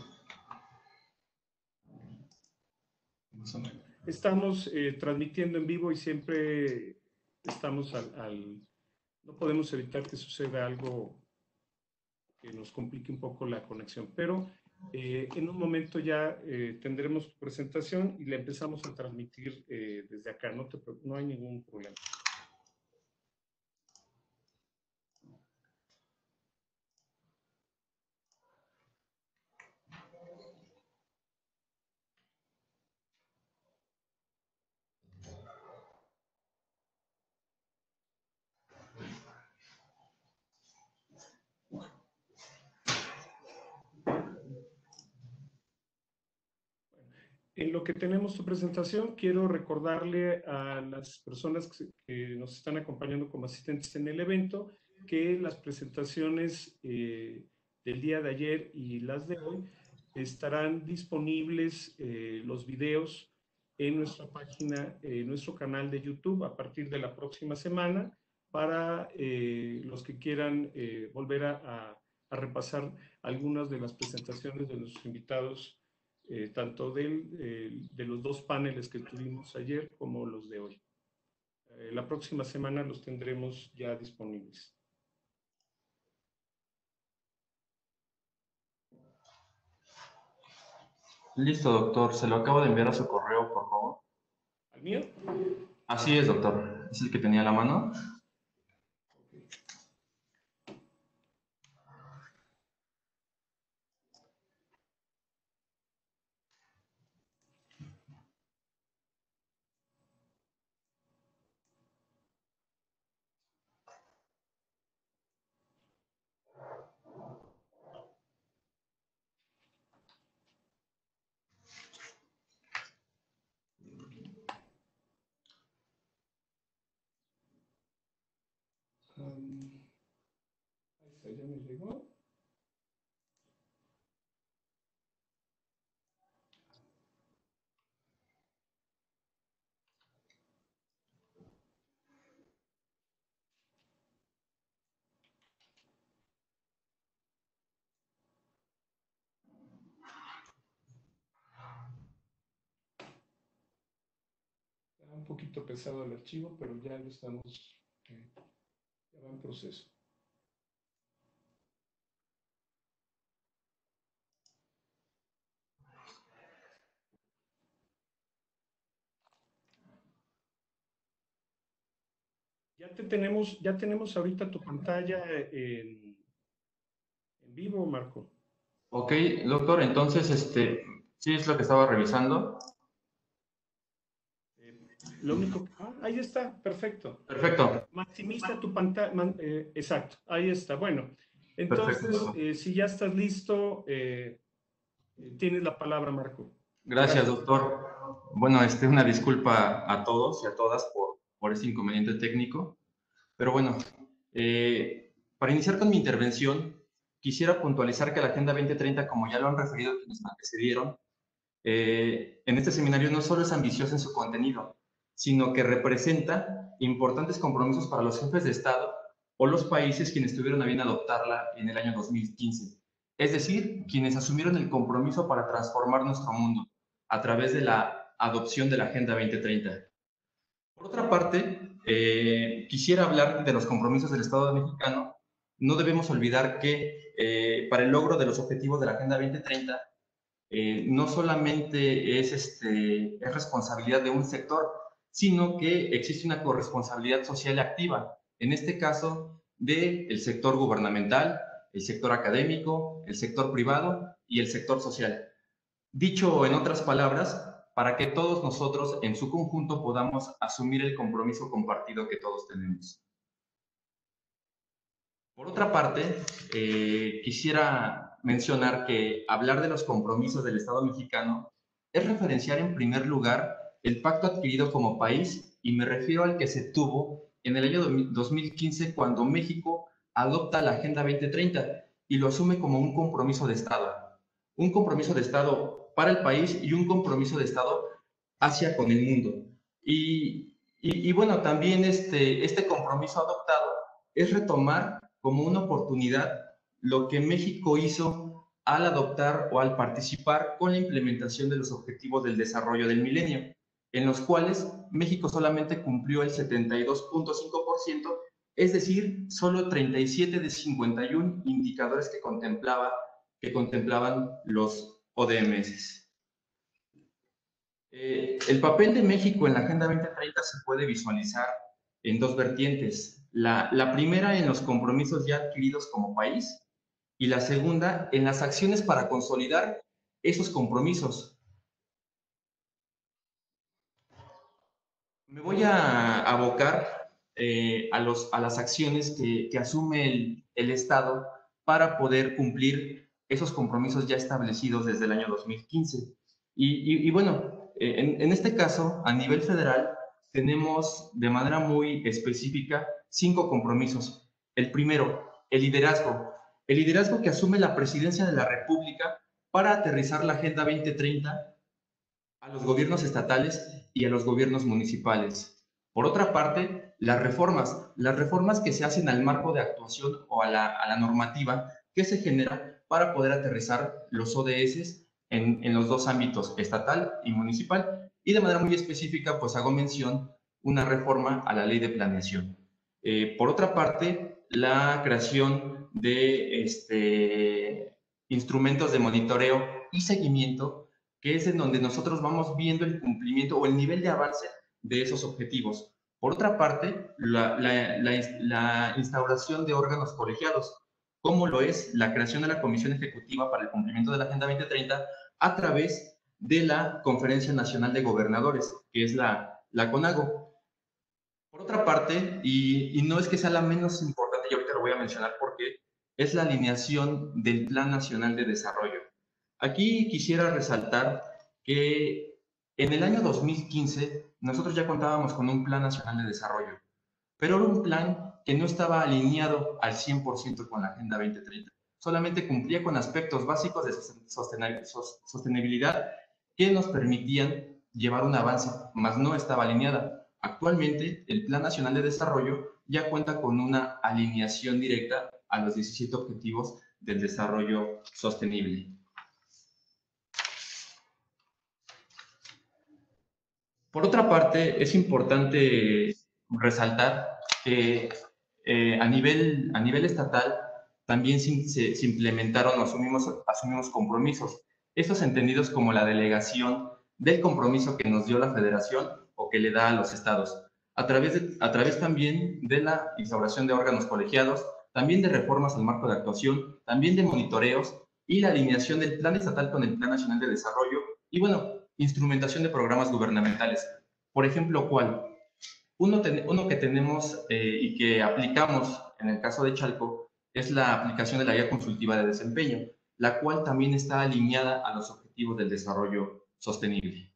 Estamos eh, transmitiendo en vivo y siempre estamos al, al... No podemos evitar que suceda algo que nos complique un poco la conexión, pero eh, en un momento ya eh, tendremos tu presentación y la empezamos a transmitir eh, desde acá, no, te, no hay ningún problema. En lo que tenemos tu presentación, quiero recordarle a las personas que, que nos están acompañando como asistentes en el evento que las presentaciones eh, del día de ayer y las de hoy estarán disponibles eh, los videos en nuestra página, en eh, nuestro canal de YouTube a partir de la próxima semana para eh, los que quieran eh, volver a, a, a repasar algunas de las presentaciones de nuestros invitados. Eh, tanto del, eh, de los dos paneles que tuvimos ayer como los de hoy. Eh, la próxima semana los tendremos ya disponibles. Listo, doctor. Se lo acabo de enviar a su correo, por favor. ¿Al mío? Así es, doctor. ¿Es el que tenía a la mano? Um, ahí está, ya me llegó. Está un poquito pesado el archivo, pero ya lo estamos, eh, ya va en proceso. Ya te tenemos, ya tenemos ahorita tu pantalla en, en vivo, Marco. Ok, doctor, entonces, este, sí es lo que estaba revisando. Eh, lo único que... Ah, ahí está, perfecto. Perfecto. Maximiza tu pantalla, man, eh, exacto, ahí está. Bueno, entonces, eh, si ya estás listo, eh, tienes la palabra, Marco. Gracias, doctor. Bueno, este, una disculpa a todos y a todas por, por este inconveniente técnico. Pero bueno, eh, para iniciar con mi intervención, quisiera puntualizar que la Agenda veinte treinta, como ya lo han referido quienes me antecedieron, eh, en este seminario no solo es ambiciosa en su contenido, sino que representa importantes compromisos para los jefes de Estado o los países quienes tuvieron a bien adoptarla en el año dos mil quince. Es decir, quienes asumieron el compromiso para transformar nuestro mundo a través de la adopción de la Agenda veinte treinta. Por otra parte, eh, quisiera hablar de los compromisos del Estado mexicano. No debemos olvidar que eh, para el logro de los objetivos de la Agenda veinte treinta, eh, no solamente es, este, es responsabilidad de un sector, sino que existe una corresponsabilidad social activa, en este caso del sector gubernamental, el sector académico, el sector privado y el sector social. Dicho en otras palabras, para que todos nosotros en su conjunto podamos asumir el compromiso compartido que todos tenemos. Por otra parte, eh, quisiera mencionar que hablar de los compromisos del Estado mexicano es referenciar en primer lugar el pacto adquirido como país, y me refiero al que se tuvo en el año dos mil quince cuando México adopta la Agenda veinte treinta y lo asume como un compromiso de Estado. Un compromiso de Estado para el país y un compromiso de Estado hacia con el mundo. Y, y, y bueno, también este, este compromiso adoptado es retomar como una oportunidad lo que México hizo al adoptar o al participar con la implementación de los Objetivos del Desarrollo del Milenio, en los cuales México solamente cumplió el setenta y dos punto cinco por ciento, es decir, solo treinta y siete de cincuenta y uno indicadores que, contemplaba, que contemplaban los O D M S. Eh, el papel de México en la Agenda veinte treinta se puede visualizar en dos vertientes. La, la primera en los compromisos ya adquiridos como país y la segunda en las acciones para consolidar esos compromisos. Me voy a abocar eh, a, los, a las acciones que, que asume el, el Estado para poder cumplir esos compromisos ya establecidos desde el año dos mil quince. Y, y, y bueno, en, en este caso, a nivel federal, tenemos de manera muy específica cinco compromisos. El primero, el liderazgo. El liderazgo que asume la Presidencia de la República para aterrizar la Agenda veinte treinta a los gobiernos estatales y a los gobiernos municipales. Por otra parte, las reformas. Las reformas que se hacen al marco de actuación o a la, a la normativa que se genera para poder aterrizar los O D S en, en los dos ámbitos, estatal y municipal. Y de manera muy específica, pues hago mención una reforma a la ley de planeación. Eh, por otra parte, la creación de este, instrumentos de monitoreo y seguimiento, que es en donde nosotros vamos viendo el cumplimiento o el nivel de avance de esos objetivos. Por otra parte, la, la, la, la instauración de órganos colegiados, como lo es la creación de la Comisión Ejecutiva para el Cumplimiento de la Agenda veinte treinta a través de la Conferencia Nacional de Gobernadores, que es la, la CONAGO. Por otra parte, y, y no es que sea la menos importante, yo ahorita lo voy a mencionar porque es la alineación del Plan Nacional de Desarrollo. Aquí quisiera resaltar que en el año dos mil quince nosotros ya contábamos con un Plan Nacional de Desarrollo, pero era un plan que no estaba alineado al cien por ciento con la Agenda veinte treinta. Solamente cumplía con aspectos básicos de sostenibilidad que nos permitían llevar un avance, mas no estaba alineada. Actualmente, el Plan Nacional de Desarrollo ya cuenta con una alineación directa a los diecisiete Objetivos del Desarrollo Sostenible. Por otra parte, es importante resaltar que eh, a, nivel, a nivel estatal también se, se, se implementaron o asumimos, asumimos compromisos, estos entendidos como la delegación del compromiso que nos dio la federación o que le da a los estados, a través, de, a través también de la instauración de órganos colegiados, también de reformas al marco de actuación, también de monitoreos y la alineación del Plan Estatal con el Plan Nacional de Desarrollo y, bueno, instrumentación de programas gubernamentales. Por ejemplo, ¿cuál? Uno, ten, uno que tenemos eh, y que aplicamos en el caso de Chalco es la aplicación de la Guía Consultiva de Desempeño, la cual también está alineada a los Objetivos del Desarrollo Sostenible.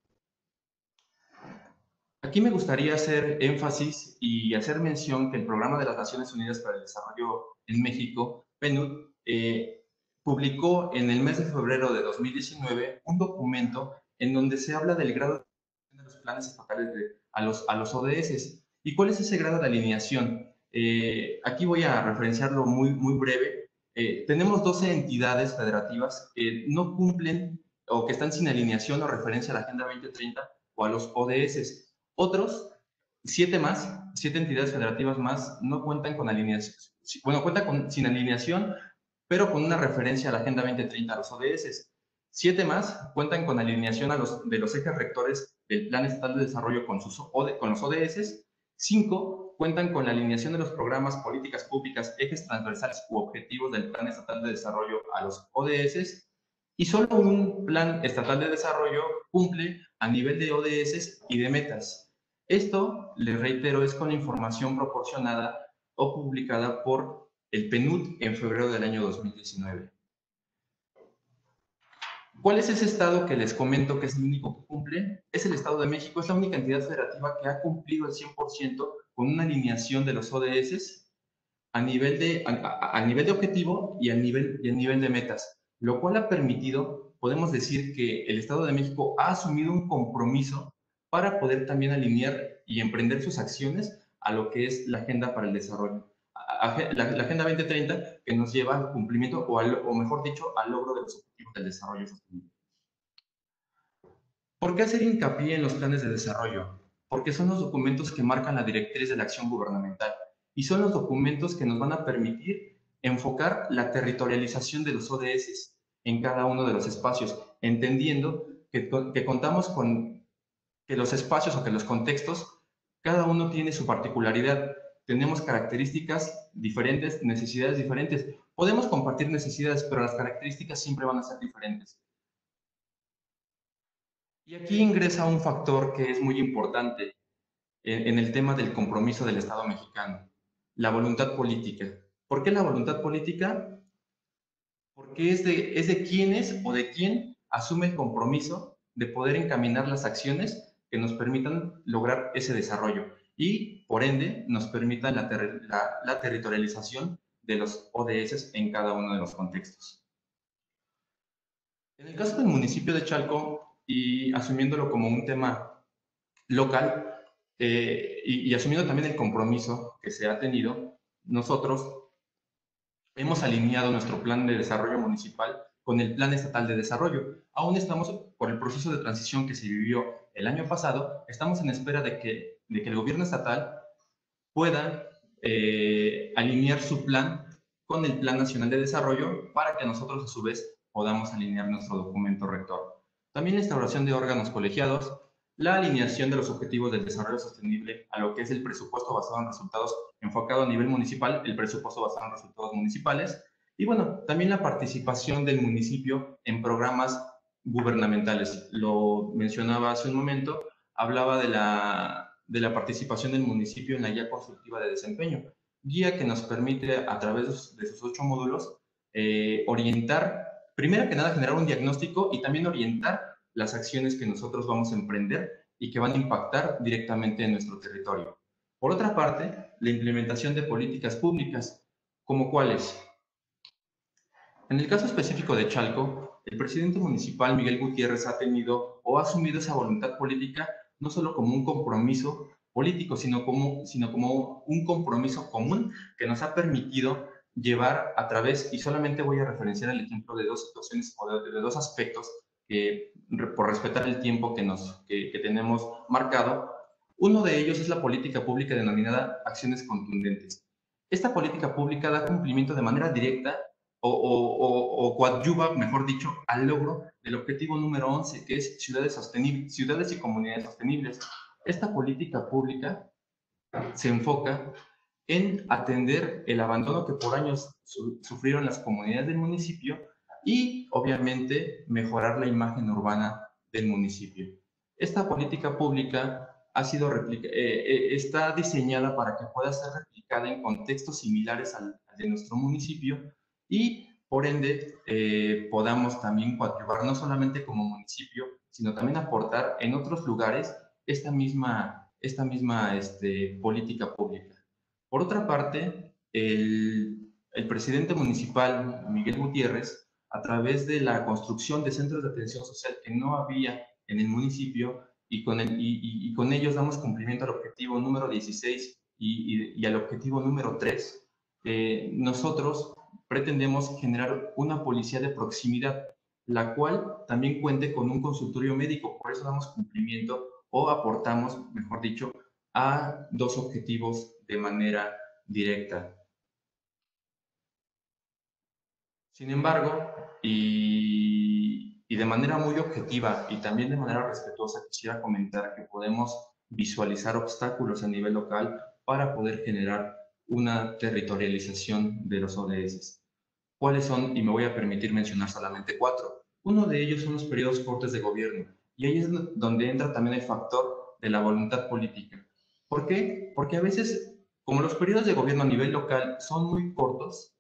Aquí me gustaría hacer énfasis y hacer mención que el Programa de las Naciones Unidas para el Desarrollo en México, PNUD, eh, publicó en el mes de febrero de dos mil diecinueve un documento en donde se habla del grado de los planes estatales de, a, los, a los O D S. ¿Y cuál es ese grado de alineación? Eh, aquí voy a referenciarlo muy, muy breve. Eh, tenemos doce entidades federativas que no cumplen o que están sin alineación o referencia a la Agenda veinte treinta o a los O D S. Otros, siete más, siete entidades federativas más no cuentan con alineación, bueno, cuentan con, sin alineación, pero con una referencia a la Agenda veinte treinta, a los O D S. Siete más cuentan con alineación a los, de los ejes rectores del Plan Estatal de Desarrollo con, sus O D, con los O D S. Cinco, cuentan con la alineación de los programas, políticas públicas, ejes transversales u objetivos del Plan Estatal de Desarrollo a los O D S. Y solo un Plan Estatal de Desarrollo cumple a nivel de O D S y de metas. Esto, les reitero, es con la información proporcionada o publicada por el P N U D en febrero del año dos mil diecinueve. ¿Cuál es ese estado que les comento que es el único que cumple? Es el Estado de México, es la única entidad federativa que ha cumplido el cien por ciento con una alineación de los O D S a nivel de, a, a nivel de objetivo y a nivel, y a nivel de metas, lo cual ha permitido, podemos decir que el Estado de México ha asumido un compromiso para poder también alinear y emprender sus acciones a lo que es la Agenda para el Desarrollo. La, la Agenda veinte treinta, que nos lleva al cumplimiento, o, al, o mejor dicho, al logro de los objetivos del desarrollo sostenible. ¿Por qué hacer hincapié en los planes de desarrollo? Porque son los documentos que marcan la directriz de la acción gubernamental y son los documentos que nos van a permitir enfocar la territorialización de los O D S en cada uno de los espacios, entendiendo que, que contamos con que los espacios o que los contextos, cada uno tiene su particularidad. Tenemos características diferentes, necesidades diferentes. Podemos compartir necesidades, pero las características siempre van a ser diferentes. Y aquí ingresa un factor que es muy importante en, en el tema del compromiso del Estado mexicano, la voluntad política. ¿Por qué la voluntad política? Porque es de, es de quienes o de quién asume el compromiso de poder encaminar las acciones que nos permitan lograr ese desarrollo y, por ende, nos permitan la, ter la, la territorialización de los O D S en cada uno de los contextos. En el caso del municipio de Chalco, y asumiéndolo como un tema local, eh, y, y asumiendo también el compromiso que se ha tenido, nosotros hemos alineado nuestro plan de desarrollo municipal con el Plan Estatal de Desarrollo. Aún estamos por el proceso de transición que se vivió el año pasado, estamos en espera de que, de que el gobierno estatal pueda eh, alinear su plan con el Plan Nacional de Desarrollo para que nosotros a su vez podamos alinear nuestro documento rector. También la instauración de órganos colegiados, la alineación de los objetivos del desarrollo sostenible a lo que es el presupuesto basado en resultados enfocado a nivel municipal, el presupuesto basado en resultados municipales, y bueno, también la participación del municipio en programas gubernamentales. Lo mencionaba hace un momento, hablaba de la, de la participación del municipio en la guía consultiva de desempeño, guía que nos permite a través de sus ocho módulos eh, orientar, primero que nada generar un diagnóstico y también orientar las acciones que nosotros vamos a emprender y que van a impactar directamente en nuestro territorio. Por otra parte, la implementación de políticas públicas, ¿como cuáles? En el caso específico de Chalco, el presidente municipal Miguel Gutiérrez ha tenido o ha asumido esa voluntad política no solo como un compromiso político, sino como, sino como un compromiso común que nos ha permitido llevar a través, y solamente voy a referenciar el ejemplo de dos situaciones o de, de dos aspectos que, por respetar el tiempo que, nos, que, que tenemos marcado. Uno de ellos es la política pública denominada acciones contundentes. Esta política pública da cumplimiento de manera directa o, o, o, o coadyuva, mejor dicho, al logro del objetivo número once, que es ciudades, sostenibles, ciudades y comunidades sostenibles. Esta política pública se enfoca en atender el abandono que por años su, sufrieron las comunidades del municipio y, obviamente, mejorar la imagen urbana del municipio. Esta política pública ha sido replica, eh, está diseñada para que pueda ser replicada en contextos similares al, al de nuestro municipio y, por ende, eh, podamos también coadyuvar no solamente como municipio, sino también aportar en otros lugares esta misma, esta misma este, política pública. Por otra parte, el, el presidente municipal, Miguel Gutiérrez, a través de la construcción de centros de atención social que no había en el municipio, y con, el, y, y, y con ellos damos cumplimiento al objetivo número dieciséis y, y, y al objetivo número tres, eh, nosotros pretendemos generar una policía de proximidad, la cual también cuente con un consultorio médico. Por eso damos cumplimiento o aportamos, mejor dicho, a dos objetivos de manera directa. Sin embargo, y, Y de manera muy objetiva y también de manera respetuosa quisiera comentar que podemos visualizar obstáculos a nivel local para poder generar una territorialización de los O D S. ¿Cuáles son? Y me voy a permitir mencionar solamente cuatro. Uno de ellos son los periodos cortos de gobierno, y ahí es donde entra también el factor de la voluntad política. ¿Por qué? Porque a veces, como los periodos de gobierno a nivel local son muy cortos,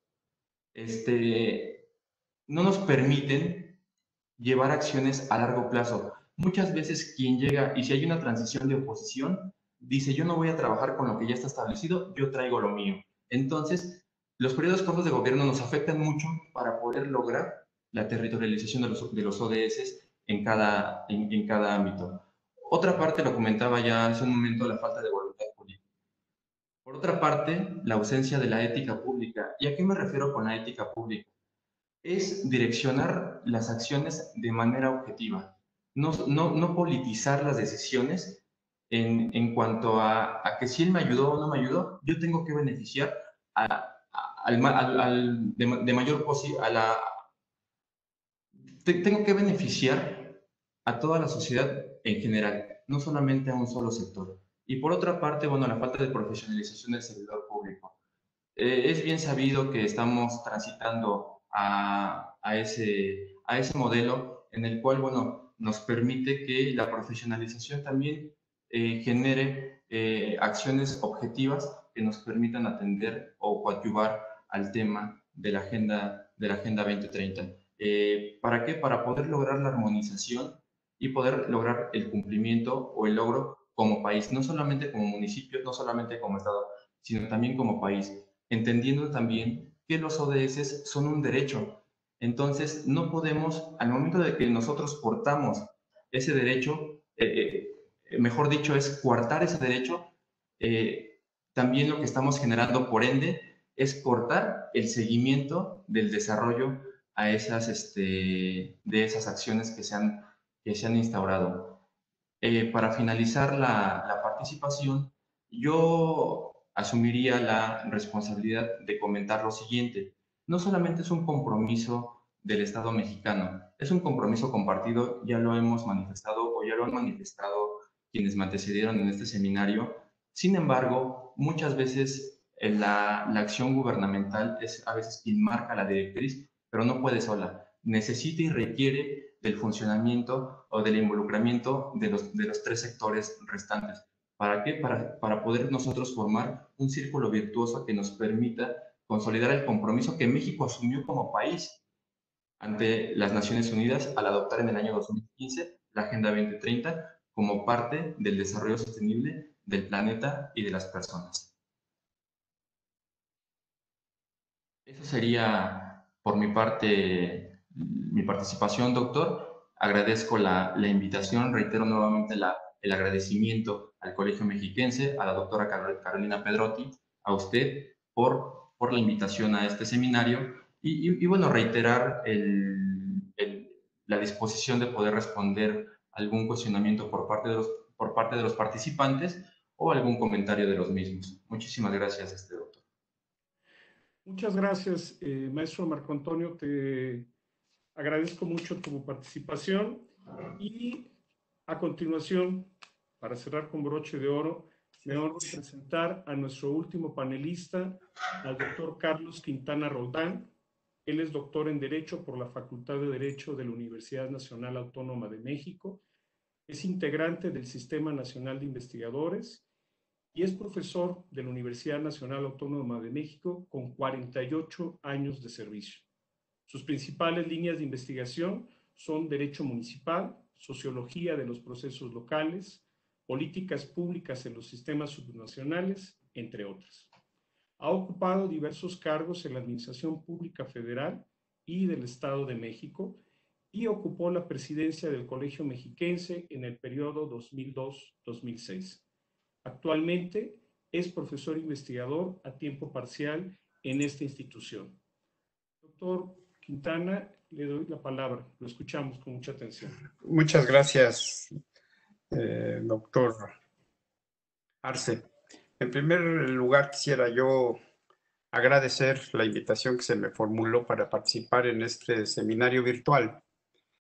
este, no nos permiten llevar acciones a largo plazo. Muchas veces quien llega, y si hay una transición de oposición, dice, yo no voy a trabajar con lo que ya está establecido, yo traigo lo mío. Entonces, los periodos cortos de gobierno nos afectan mucho para poder lograr la territorialización de los, de los O D S en cada, en, en cada ámbito. Otra parte, lo comentaba ya hace un momento, la falta de voluntad política. Por otra parte, la ausencia de la ética pública. ¿Y a qué me refiero con la ética pública? Es direccionar las acciones de manera objetiva, no, no, no politizar las decisiones en, en cuanto a, a que si él me ayudó o no me ayudó, yo tengo que beneficiar a, a, al, al, al, de, de mayor posible, a la... Te, tengo que beneficiar a toda la sociedad en general, no solamente a un solo sector. Y por otra parte, bueno, la falta de profesionalización del servidor público. Eh, es bien sabido que estamos transitando a, a, ese, a ese modelo en el cual, bueno, nos permite que la profesionalización también eh, genere eh, acciones objetivas que nos permitan atender o coadyuvar al tema de la Agenda, de la agenda veinte treinta. Eh, ¿Para qué? Para poder lograr la armonización y poder lograr el cumplimiento o el logro como país, no solamente como municipio, no solamente como Estado, sino también como país, entendiendo también que los O D S son un derecho. Entonces, no podemos, al momento de que nosotros cortamos ese derecho, eh, eh, mejor dicho, es coartar ese derecho, eh, también lo que estamos generando, por ende, es cortar el seguimiento del desarrollo a esas, este, de esas acciones que se han, que se han instaurado. Eh, para finalizar la, la participación, yo asumiría la responsabilidad de comentar lo siguiente. No solamente es un compromiso del Estado mexicano, es un compromiso compartido, ya lo hemos manifestado o ya lo han manifestado quienes me antecedieron en este seminario. Sin embargo, muchas veces la, la acción gubernamental es a veces quien marca la directriz, pero no puede sola. Necesita y requiere del funcionamiento o del involucramiento de los, de los tres sectores restantes. ¿Para qué? Para, para poder nosotros formar un círculo virtuoso que nos permita consolidar el compromiso que México asumió como país ante las Naciones Unidas al adoptar en el año dos mil quince la Agenda veinte treinta como parte del desarrollo sostenible del planeta y de las personas. Eso sería por mi parte mi participación, doctor. Agradezco la, la invitación, reitero nuevamente la, el agradecimiento al Colegio Mexiquense, a la doctora Carolina Pedrotti, a usted por, por la invitación a este seminario y, y, y bueno, reiterar el, el, la disposición de poder responder algún cuestionamiento por parte, de los, por parte de los participantes o algún comentario de los mismos. Muchísimas gracias, este doctor. Muchas gracias, eh, maestro Marco Antonio. Te agradezco mucho tu participación y a continuación, para cerrar con broche de oro, me honro presentar a nuestro último panelista, al doctor Carlos Quintana Roldán. Él es doctor en Derecho por la Facultad de Derecho de la Universidad Nacional Autónoma de México. Es integrante del Sistema Nacional de Investigadores y es profesor de la Universidad Nacional Autónoma de México con cuarenta y ocho años de servicio. Sus principales líneas de investigación son Derecho Municipal, Sociología de los Procesos Locales, Políticas Públicas en los Sistemas Subnacionales, entre otras. Ha ocupado diversos cargos en la Administración Pública Federal y del Estado de México y ocupó la presidencia del Colegio Mexiquense en el periodo dos mil dos a dos mil seis. Actualmente es profesor investigador a tiempo parcial en esta institución. Doctor Quintana, le doy la palabra. Lo escuchamos con mucha atención. Muchas gracias, eh, doctor Arce. En primer lugar, quisiera yo agradecer la invitación que se me formuló para participar en este seminario virtual,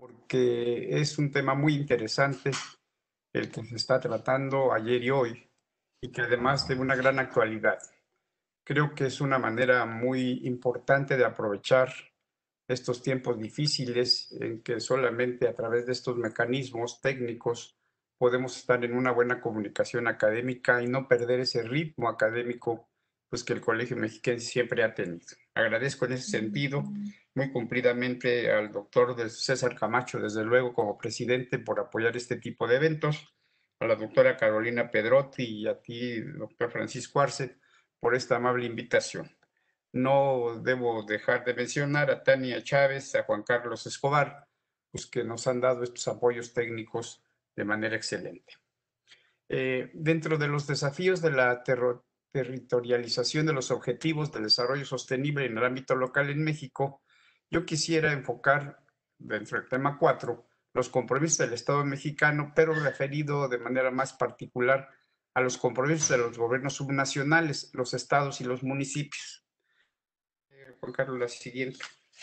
porque es un tema muy interesante el que se está tratando ayer y hoy, y que además de una gran actualidad. Creo que es una manera muy importante de aprovechar estos tiempos difíciles en que solamente a través de estos mecanismos técnicos podemos estar en una buena comunicación académica y no perder ese ritmo académico pues, que el Colegio Mexiquense siempre ha tenido. Agradezco en ese sentido muy cumplidamente al doctor César Camacho, desde luego, como presidente, por apoyar este tipo de eventos, a la doctora Carolina Pedrotti y a ti, doctor Francisco Arce, por esta amable invitación. No debo dejar de mencionar a Tania Chávez, a Juan Carlos Escobar, pues que nos han dado estos apoyos técnicos de manera excelente. Eh, dentro de los desafíos de la ter- territorialización de los objetivos del desarrollo sostenible en el ámbito local en México, yo quisiera enfocar dentro del tema cuatro los compromisos del Estado mexicano, pero referido de manera más particular a los compromisos de los gobiernos subnacionales, los estados y los municipios. Juan Carlos, la siguiente.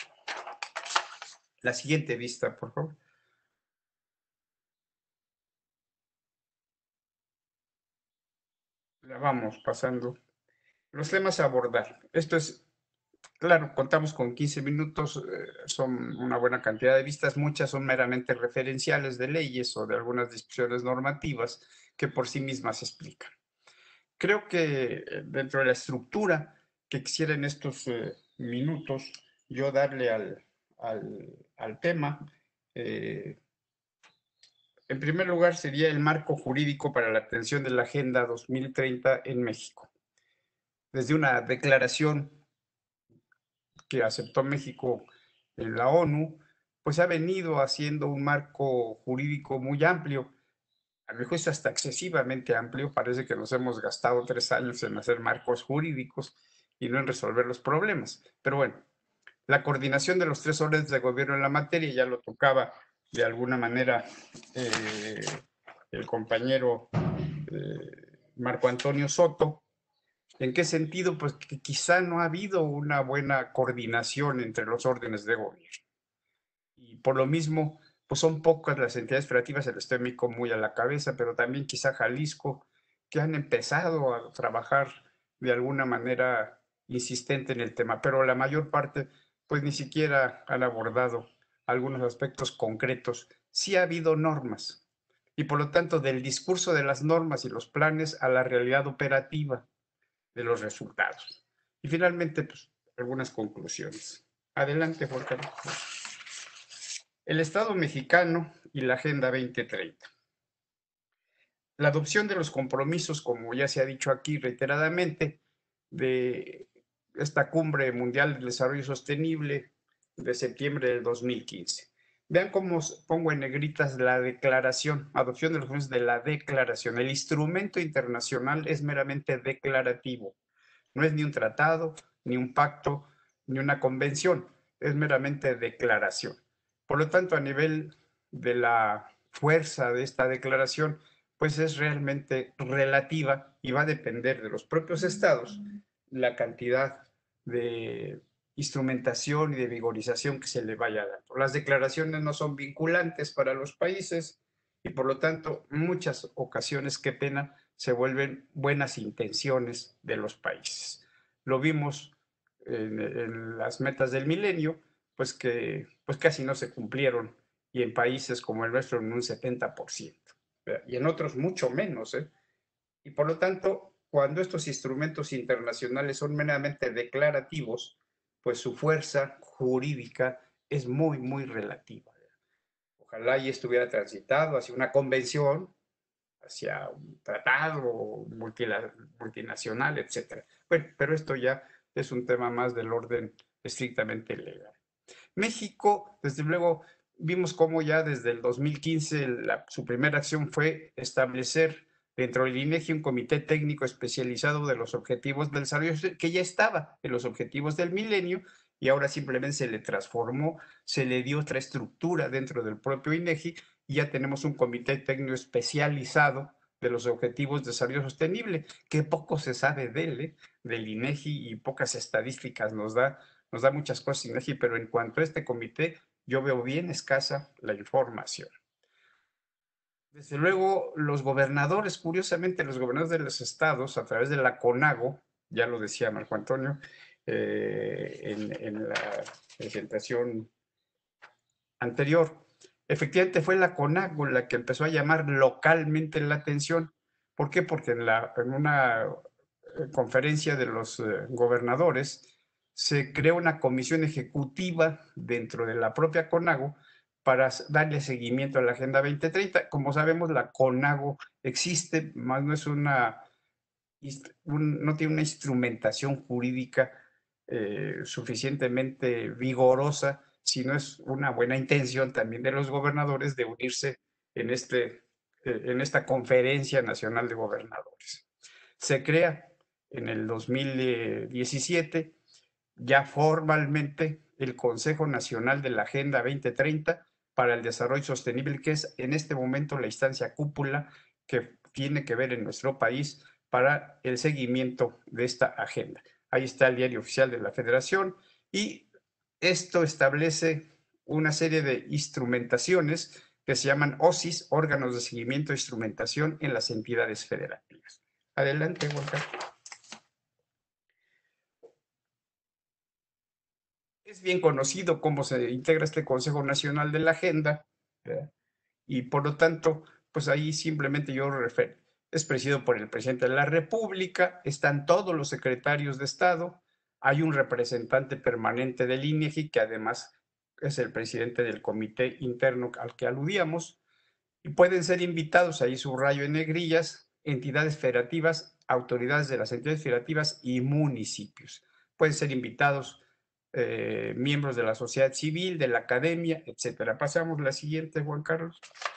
La siguiente vista, por favor. La vamos pasando. Los temas a abordar. Esto es, claro, contamos con quince minutos, eh, son una buena cantidad de vistas, muchas son meramente referenciales de leyes o de algunas disposiciones normativas que por sí mismas se explican. Creo que dentro de la estructura que quisiera en estos eh, minutos yo darle al, al, al tema, eh, en primer lugar sería el marco jurídico para la atención de la Agenda dos mil treinta en México. Desde una declaración que aceptó México en la ONU, pues ha venido haciendo un marco jurídico muy amplio, a mi juicio hasta excesivamente amplio. Parece que nos hemos gastado tres años en hacer marcos jurídicos y no en resolver los problemas. Pero bueno, la coordinación de los tres órdenes de gobierno en la materia, ya lo tocaba de alguna manera eh, el compañero eh, Marco Antonio Soto. ¿En qué sentido? Pues que quizá no ha habido una buena coordinación entre los órdenes de gobierno. Y por lo mismo, pues son pocas las entidades federativas, el Estado de México muy a la cabeza, pero también quizá Jalisco, que han empezado a trabajar de alguna manera insistente en el tema, pero la mayor parte, pues ni siquiera han abordado algunos aspectos concretos. Sí ha habido normas, y por lo tanto, del discurso de las normas y los planes a la realidad operativa de los resultados. Y finalmente, pues, algunas conclusiones. Adelante, Juan Carlos. El Estado mexicano y la Agenda veinte treinta. La adopción de los compromisos, como ya se ha dicho aquí reiteradamente, de esta Cumbre Mundial del Desarrollo Sostenible de septiembre del dos mil quince. Vean cómo pongo en negritas la declaración, adopción de los compromisos de la declaración. El instrumento internacional es meramente declarativo. No es ni un tratado, ni un pacto, ni una convención. Es meramente declaración. Por lo tanto, a nivel de la fuerza de esta declaración, pues es realmente relativa y va a depender de los propios estados la cantidad de instrumentación y de vigorización que se le vaya dando. Las declaraciones no son vinculantes para los países y por lo tanto, en muchas ocasiones, qué pena, se vuelven buenas intenciones de los países. Lo vimos en, en las metas del milenio, pues que pues casi no se cumplieron, y en países como el nuestro en un setenta por ciento, y en otros mucho menos, ¿eh? Y por lo tanto, cuando estos instrumentos internacionales son meramente declarativos, pues su fuerza jurídica es muy, muy relativa. Ojalá y estuviera transitado hacia una convención, hacia un tratado multinacional, etcétera. Bueno, pero esto ya es un tema más del orden estrictamente legal. México, desde luego, vimos cómo ya desde el dos mil quince la, su primera acción fue establecer dentro del INEGI un comité técnico especializado de los objetivos del desarrollo, que ya estaba en los objetivos del milenio, y ahora simplemente se le transformó, se le dio otra estructura dentro del propio INEGI, y ya tenemos un comité técnico especializado de los objetivos de desarrollo sostenible, que poco se sabe de él, ¿eh? del INEGI, y pocas estadísticas nos da, nos da muchas cosas INEGI, pero en cuanto a este comité, yo veo bien escasa la información. Desde luego, los gobernadores, curiosamente, los gobernadores de los estados, a través de la CONAGO, ya lo decía Marco Antonio eh, en, en la presentación anterior, efectivamente fue la CONAGO la que empezó a llamar localmente la atención. ¿Por qué? Porque en, la, en una conferencia de los eh, gobernadores se creó una comisión ejecutiva dentro de la propia CONAGO para darle seguimiento a la Agenda veinte treinta. Como sabemos, la CONAGO existe, más no es una, un, no tiene una instrumentación jurídica eh, suficientemente vigorosa, sino es una buena intención también de los gobernadores de unirse en, este, eh, en esta Conferencia Nacional de Gobernadores. Se crea en el dos mil diecisiete ya formalmente el Consejo Nacional de la Agenda veinte treinta para el Desarrollo Sostenible, que es en este momento la instancia cúpula que tiene que ver en nuestro país para el seguimiento de esta agenda. Ahí está el Diario Oficial de la Federación y esto establece una serie de instrumentaciones que se llaman O S I S, órganos de seguimiento e instrumentación en las entidades federativas. Adelante, Juan Carlos. Es bien conocido cómo se integra este Consejo Nacional de la Agenda, ¿verdad? Y por lo tanto, pues ahí simplemente yo refiero, es presidido por el presidente de la República, están todos los secretarios de Estado, hay un representante permanente del I N E G I, que además es el presidente del comité interno al que aludíamos, y pueden ser invitados, ahí subrayo en negrillas, entidades federativas, autoridades de las entidades federativas y municipios. Pueden ser invitados Eh, miembros de la sociedad civil, de la academia, etcétera. Pasamos a la siguiente, Juan Carlos.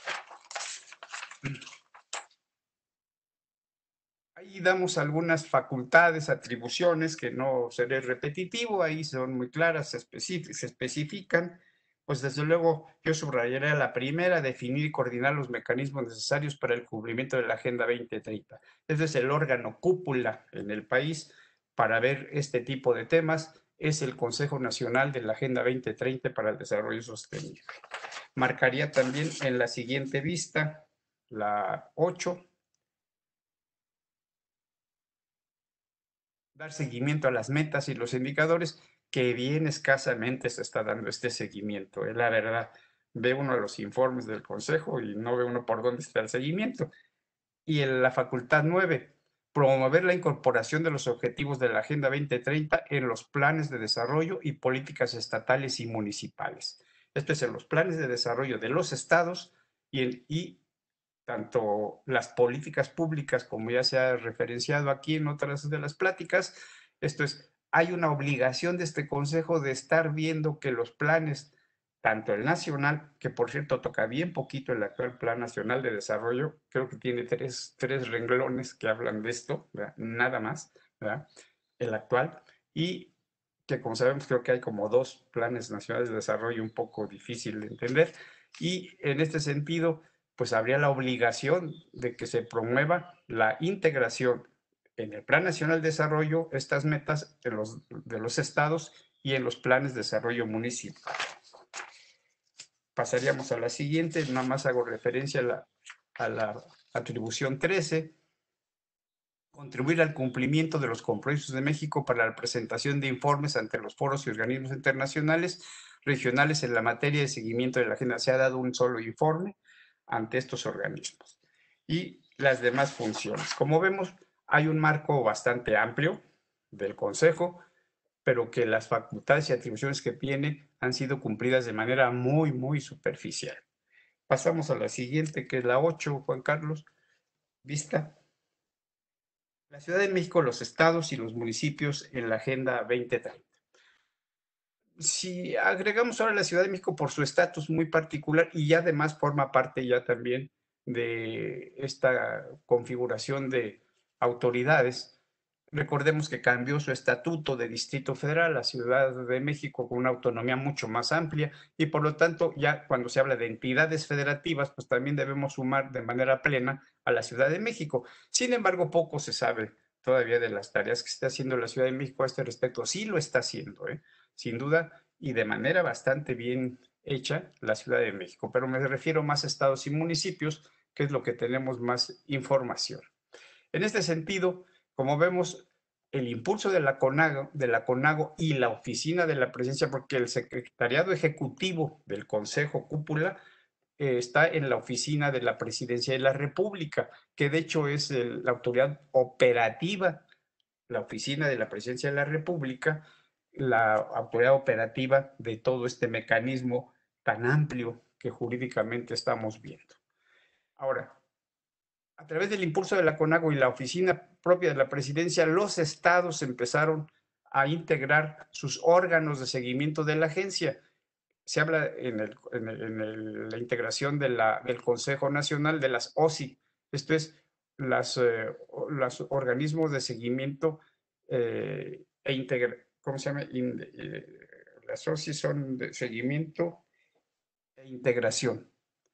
Ahí damos algunas facultades, atribuciones, que no seré repetitivo, ahí son muy claras, se, especific se especifican. Pues desde luego yo subrayaré la primera, definir y coordinar los mecanismos necesarios para el cumplimiento de la Agenda veinte treinta. Este es el órgano cúpula en el país para ver este tipo de temas. Es el Consejo Nacional de la Agenda veinte treinta para el Desarrollo Sostenible. Marcaría también en la siguiente vista, la ocho, dar seguimiento a las metas y los indicadores, que bien escasamente se está dando este seguimiento. Es la verdad, ve uno los informes del Consejo y no ve uno por dónde está el seguimiento. Y en la facultad nueve, promover la incorporación de los objetivos de la Agenda veinte treinta en los planes de desarrollo y políticas estatales y municipales. Esto es en los planes de desarrollo de los estados y, en, y tanto las políticas públicas, como ya se ha referenciado aquí en otras de las pláticas. Esto es, hay una obligación de este Consejo de estar viendo que los planes, tanto el nacional, que por cierto toca bien poquito el actual Plan Nacional de Desarrollo, creo que tiene tres, tres renglones que hablan de esto, ¿verdad? Nada más, ¿verdad? El actual, y que como sabemos creo que hay como dos planes nacionales de desarrollo un poco difícil de entender, y en este sentido, pues habría la obligación de que se promueva la integración en el Plan Nacional de Desarrollo, estas metas de los, de los estados y en los planes de desarrollo municipal. Pasaríamos a la siguiente, nada más hago referencia a la, a la atribución trece, contribuir al cumplimiento de los compromisos de México para la presentación de informes ante los foros y organismos internacionales, regionales en la materia de seguimiento de la agenda. Se ha dado un solo informe ante estos organismos. Y las demás funciones. Como vemos, hay un marco bastante amplio del Consejo, pero que las facultades y atribuciones que tiene han sido cumplidas de manera muy, muy superficial. Pasamos a la siguiente, que es la ocho, Juan Carlos. Vista. La Ciudad de México, los estados y los municipios en la Agenda veinte treinta. Si agregamos ahora la Ciudad de México por su estatus muy particular y ya además forma parte ya también de esta configuración de autoridades, recordemos que cambió su estatuto de Distrito Federal, la Ciudad de México con una autonomía mucho más amplia y por lo tanto ya cuando se habla de entidades federativas, pues también debemos sumar de manera plena a la Ciudad de México. Sin embargo, poco se sabe todavía de las tareas que está haciendo la Ciudad de México a este respecto. Sí lo está haciendo, ¿eh? Sin duda, y de manera bastante bien hecha la Ciudad de México, pero me refiero más a estados y municipios, que es lo que tenemos más información. En este sentido, como vemos, el impulso de la CONAGO, de la CONAGO y la oficina de la presidencia, porque el secretariado ejecutivo del Consejo Cúpula eh, está en la oficina de la presidencia de la República, que de hecho es el, la autoridad operativa, la oficina de la presidencia de la República, la autoridad operativa de todo este mecanismo tan amplio que jurídicamente estamos viendo. Ahora, a través del impulso de la CONAGO y la oficina propia de la presidencia, los estados empezaron a integrar sus órganos de seguimiento de la agencia. Se habla en, el, en, el, en el, la integración de la, del Consejo Nacional de las O S I, esto es, las, eh, los organismos de seguimiento eh, e integración, ¿cómo se llama? In, eh, las O S I son de seguimiento e integración.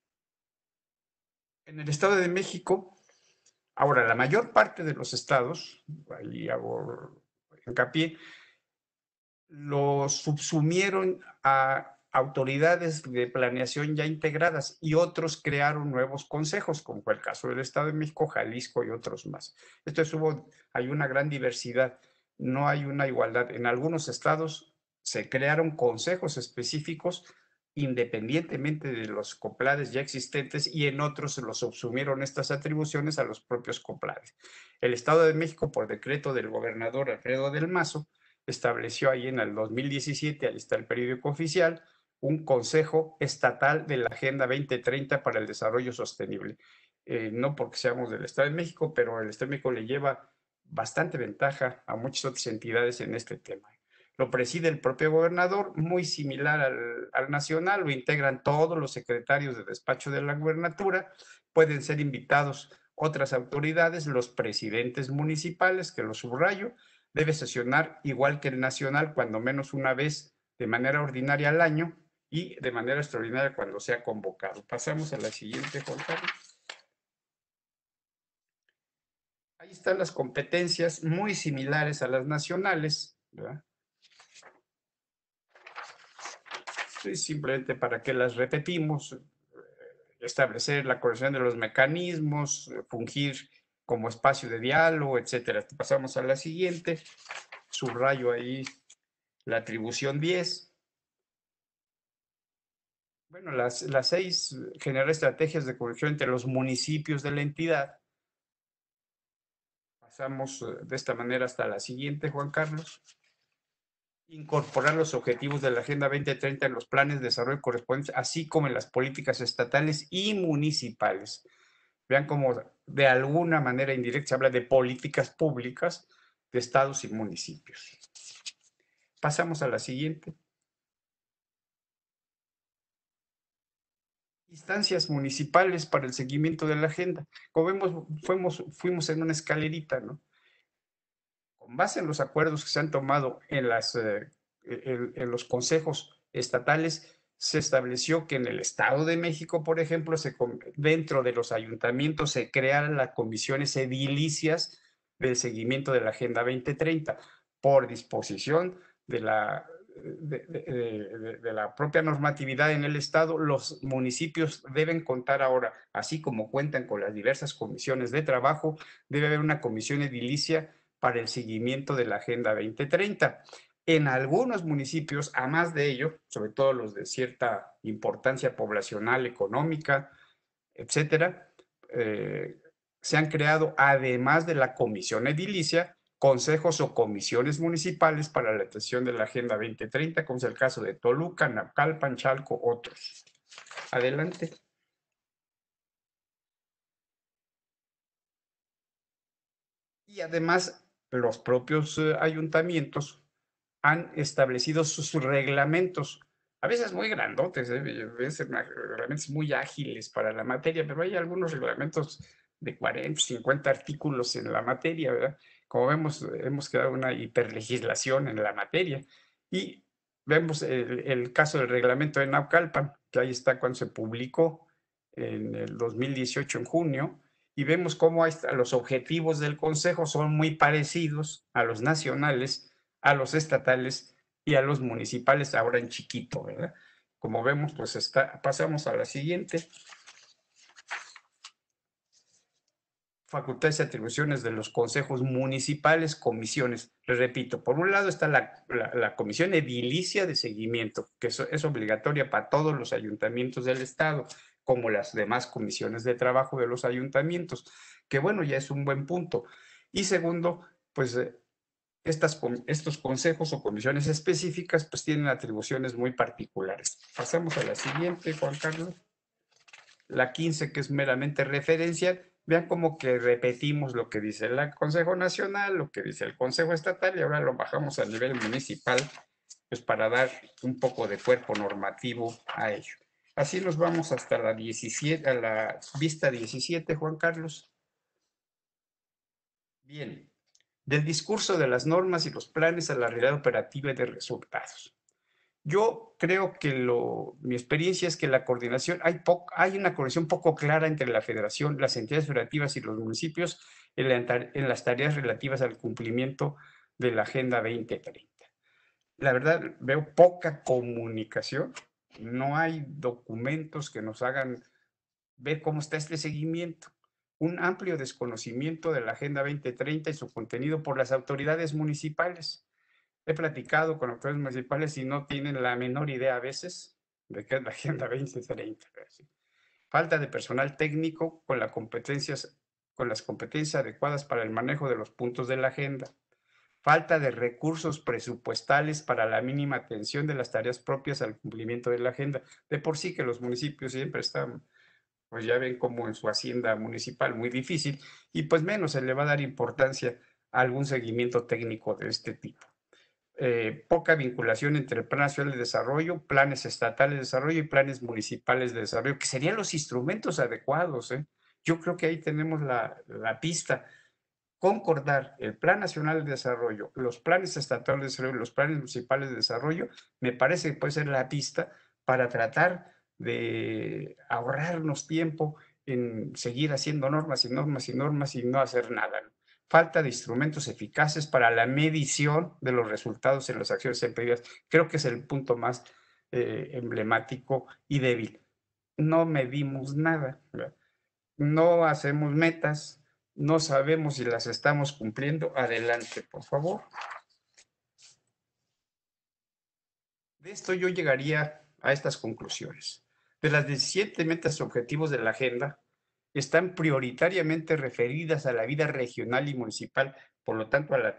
En el Estado de México, ahora la mayor parte de los estados, ahí hago hincapié, los subsumieron a autoridades de planeación ya integradas y otros crearon nuevos consejos, como fue el caso del Estado de México, Jalisco y otros más. Esto es, hubo, hay una gran diversidad, no hay una igualdad. En algunos estados se crearon consejos específicos independientemente de los coplades ya existentes y en otros se los subsumieron estas atribuciones a los propios coplades. El Estado de México, por decreto del gobernador Alfredo del Mazo, estableció ahí en el dos mil diecisiete, ahí está el periódico oficial, un Consejo Estatal de la Agenda veinte treinta para el Desarrollo Sostenible. Eh, no porque seamos del Estado de México, pero el Estado de México le lleva bastante ventaja a muchas otras entidades en este tema. Lo preside el propio gobernador, muy similar al, al nacional, lo integran todos los secretarios de despacho de la gubernatura, pueden ser invitados otras autoridades, los presidentes municipales, que lo subrayo, debe sesionar igual que el nacional, cuando menos una vez de manera ordinaria al año y de manera extraordinaria cuando sea convocado. Pasamos a la siguiente, Juan Carlos. Ahí están las competencias muy similares a las nacionales, ¿verdad? Simplemente para que las repetimos, establecer la coordinación de los mecanismos, fungir como espacio de diálogo, etcétera. Pasamos a la siguiente, subrayo ahí la atribución diez. Bueno, las, las seis, generar estrategias de conexión entre los municipios de la entidad. Pasamos de esta manera hasta la siguiente, Juan Carlos. Incorporar los objetivos de la Agenda veinte treinta en los planes de desarrollo correspondientes, así como en las políticas estatales y municipales. Vean cómo de alguna manera indirecta se habla de políticas públicas de estados y municipios. Pasamos a la siguiente. Instancias municipales para el seguimiento de la agenda. Como vemos, fuimos, fuimos en una escalerita, ¿no? Con base en los acuerdos que se han tomado en, las, eh, en, en los consejos estatales, se estableció que en el Estado de México, por ejemplo, se, dentro de los ayuntamientos se crearan las comisiones edilicias del seguimiento de la Agenda veinte treinta por disposición de la, de, de, de, de la propia normatividad en el Estado. Los municipios deben contar ahora, así como cuentan con las diversas comisiones de trabajo, debe haber una comisión edilicia para el seguimiento de la Agenda veinte treinta. En algunos municipios, a más de ello, sobre todo los de cierta importancia poblacional, económica, etcétera, eh, se han creado, además de la comisión edilicia, consejos o comisiones municipales para la atención de la Agenda veinte treinta, como es el caso de Toluca, Naucalpan, Chalco, otros. Adelante. Y además, los propios eh, ayuntamientos han establecido sus reglamentos, a veces muy grandotes, ¿eh? A veces reglamentos muy ágiles para la materia, pero hay algunos reglamentos de cuarenta, cincuenta artículos en la materia, ¿verdad? Como vemos, hemos creado una hiperlegislación en la materia y vemos el, el caso del reglamento de Naucalpan, que ahí está cuando se publicó en el dos mil dieciocho, en junio, y vemos cómo los objetivos del Consejo son muy parecidos a los nacionales, a los estatales y a los municipales, ahora en chiquito, ¿verdad? Como vemos, pues está, pasamos a la siguiente. Facultades y atribuciones de los consejos municipales, comisiones. Les repito, por un lado está la, la, la comisión edilicia de seguimiento, que es, es obligatoria para todos los ayuntamientos del estado, como las demás comisiones de trabajo de los ayuntamientos, que bueno, ya es un buen punto. Y segundo, pues estas, estos consejos o comisiones específicas pues tienen atribuciones muy particulares. Pasamos a la siguiente, Juan Carlos. La quince, que es meramente referencial. Vean como que repetimos lo que dice el Consejo Nacional, lo que dice el Consejo Estatal, y ahora lo bajamos a nivel municipal, pues para dar un poco de cuerpo normativo a ello. Así nos vamos hasta la diecisiete, a la vista diecisiete, Juan Carlos. Bien, del discurso de las normas y los planes a la realidad operativa y de resultados. Yo creo que lo, mi experiencia es que la coordinación, hay, po, hay una coordinación poco clara entre la federación, las entidades federativas y los municipios en, la, en las tareas relativas al cumplimiento de la Agenda veinte treinta. La verdad, veo poca comunicación, no hay documentos que nos hagan ver cómo está este seguimiento. Un amplio desconocimiento de la Agenda veinte treinta y su contenido por las autoridades municipales. He platicado con autoridades municipales y no tienen la menor idea a veces de qué es la Agenda veinte treinta. Falta de personal técnico con, la competencias, con las competencias adecuadas para el manejo de los puntos de la agenda. Falta de recursos presupuestales para la mínima atención de las tareas propias al cumplimiento de la agenda. De por sí que los municipios siempre están, pues ya ven como en su hacienda municipal muy difícil, y pues menos se le va a dar importancia a algún seguimiento técnico de este tipo. Eh, poca vinculación entre el Plan Nacional de Desarrollo, planes estatales de desarrollo y planes municipales de desarrollo, que serían los instrumentos adecuados. ¿eh? Yo creo que ahí tenemos la, la pista. Concordar el Plan Nacional de Desarrollo, los planes estatales de desarrollo, los planes municipales de desarrollo, me parece que puede ser la pista para tratar de ahorrarnos tiempo en seguir haciendo normas y normas y normas y no hacer nada. Falta de instrumentos eficaces para la medición de los resultados en las acciones emprendidas. Creo que es el punto más eh, emblemático y débil. No medimos nada, ¿verdad? No hacemos metas, no sabemos si las estamos cumpliendo. Adelante, por favor. De esto yo llegaría a estas conclusiones. De las diecisiete metas y objetivos de la agenda, están prioritariamente referidas a la vida regional y municipal, por lo tanto a la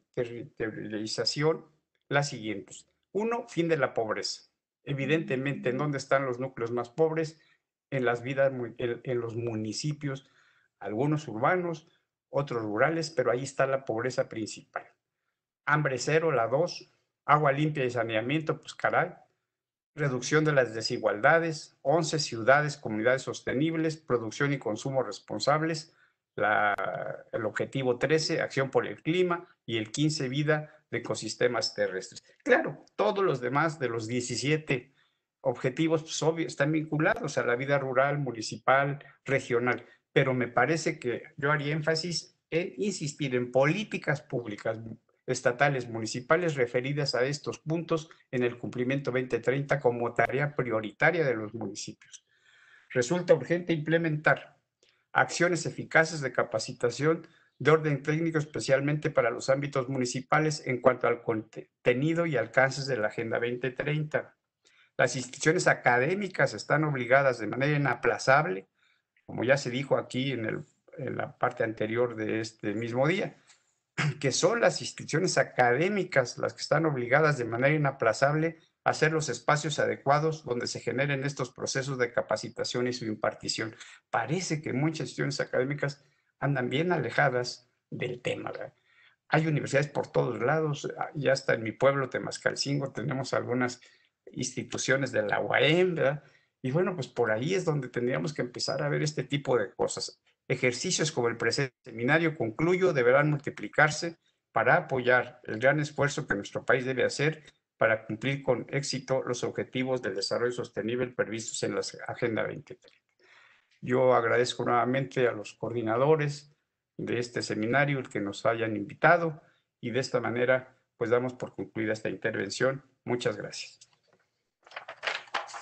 territorialización, las siguientes. Uno, fin de la pobreza. Evidentemente, ¿en dónde están los núcleos más pobres? En las vidas, en, en los municipios, algunos urbanos, otros rurales, pero ahí está la pobreza principal. Hambre cero, la dos. Agua limpia y saneamiento, pues caray. Reducción de las desigualdades, once ciudades, comunidades sostenibles, producción y consumo responsables, la, el objetivo trece, acción por el clima, y el quince, vida de ecosistemas terrestres. Claro, todos los demás de los diecisiete objetivos pues, obvio, están vinculados a la vida rural, municipal, regional, pero me parece que yo haría énfasis en insistir en políticas públicas estatales, municipales referidas a estos puntos en el cumplimiento veinte treinta como tarea prioritaria de los municipios. Resulta urgente implementar acciones eficaces de capacitación de orden técnico, especialmente para los ámbitos municipales en cuanto al contenido y alcances de la Agenda veinte treinta. Las instituciones académicas están obligadas de manera inaplazable, como ya se dijo aquí en, el, en la parte anterior de este mismo día, que son las instituciones académicas las que están obligadas de manera inaplazable a hacer los espacios adecuados donde se generen estos procesos de capacitación y su impartición. Parece que muchas instituciones académicas andan bien alejadas del tema, ¿verdad? Hay universidades por todos lados, ya hasta en mi pueblo, Temascalcingo, tenemos algunas instituciones de la U A M, ¿verdad? Y bueno, pues por ahí es donde tendríamos que empezar a ver este tipo de cosas. Ejercicios como el presente seminario, concluyo, deberán multiplicarse para apoyar el gran esfuerzo que nuestro país debe hacer para cumplir con éxito los objetivos del desarrollo sostenible previstos en la Agenda veinte treinta. Yo agradezco nuevamente a los coordinadores de este seminario el que nos hayan invitado y de esta manera pues damos por concluida esta intervención. Muchas gracias.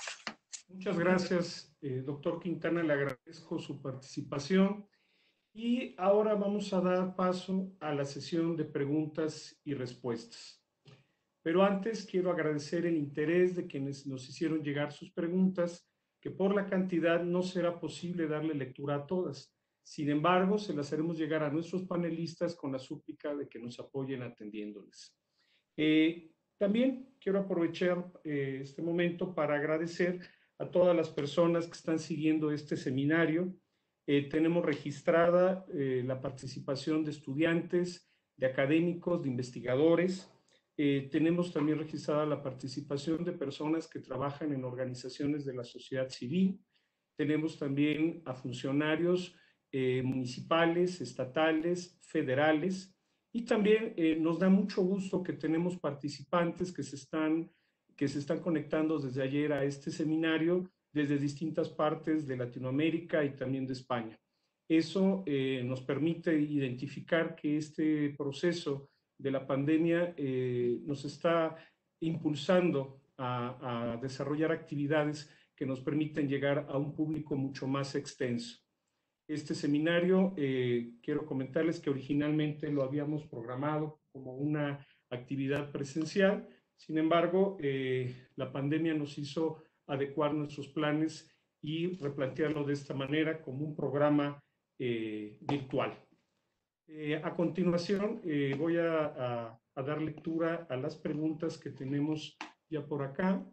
Muchas gracias, eh, doctor Quintana, le agradezco su participación. Y ahora vamos a dar paso a la sesión de preguntas y respuestas. Pero antes quiero agradecer el interés de quienes nos hicieron llegar sus preguntas, que por la cantidad no será posible darle lectura a todas. Sin embargo, se las haremos llegar a nuestros panelistas con la súplica de que nos apoyen atendiéndoles. Eh, también quiero aprovechar eh, este momento para agradecer a todas las personas que están siguiendo este seminario. Eh, tenemos registrada eh, la participación de estudiantes, de académicos, de investigadores. Eh, tenemos también registrada la participación de personas que trabajan en organizaciones de la sociedad civil. Tenemos también a funcionarios eh, municipales, estatales, federales. Y también eh, nos da mucho gusto que tenemos participantes que se, están, que se están conectando desde ayer a este seminario desde distintas partes de Latinoamérica y también de España. Eso eh, nos permite identificar que este proceso de la pandemia eh, nos está impulsando a, a desarrollar actividades que nos permiten llegar a un público mucho más extenso. Este seminario, eh, quiero comentarles que originalmente lo habíamos programado como una actividad presencial. Sin embargo, eh, la pandemia nos hizo adecuar nuestros planes y replantearlo de esta manera como un programa eh, virtual. Eh, a continuación, eh, voy a, a, a dar lectura a las preguntas que tenemos ya por acá.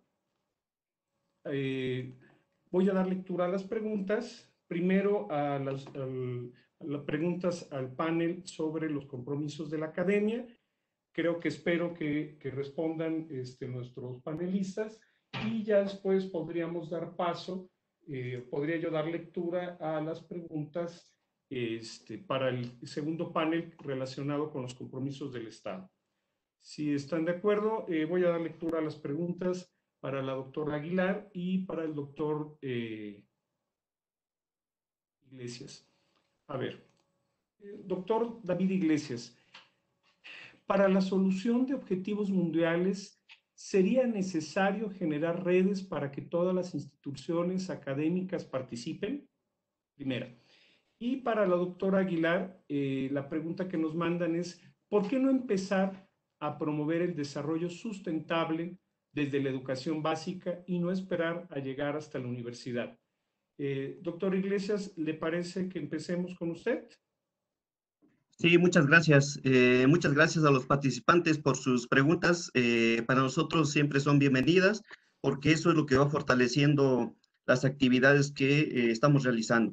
Eh, voy a dar lectura a las preguntas. Primero a las, al, a las preguntas al panel sobre los compromisos de la academia. Creo que espero que, que respondan este, nuestros panelistas y ya después podríamos dar paso, eh, podría yo dar lectura a las preguntas este, para el segundo panel relacionado con los compromisos del Estado. Si están de acuerdo, eh, voy a dar lectura a las preguntas para la doctora Aguilar y para el doctor eh, Iglesias. A ver, eh, doctor David Iglesias, para la solución de objetivos mundiales, ¿sería necesario generar redes para que todas las instituciones académicas participen? Primera. Y para la doctora Aguilar, eh, la pregunta que nos mandan es, ¿por qué no empezar a promover el desarrollo sustentable desde la educación básica y no esperar a llegar hasta la universidad? Eh, doctor Iglesias, ¿le parece que empecemos con usted? Sí, muchas gracias. Eh, muchas gracias a los participantes por sus preguntas. Eh, para nosotros siempre son bienvenidas porque eso es lo que va fortaleciendo las actividades que eh, estamos realizando.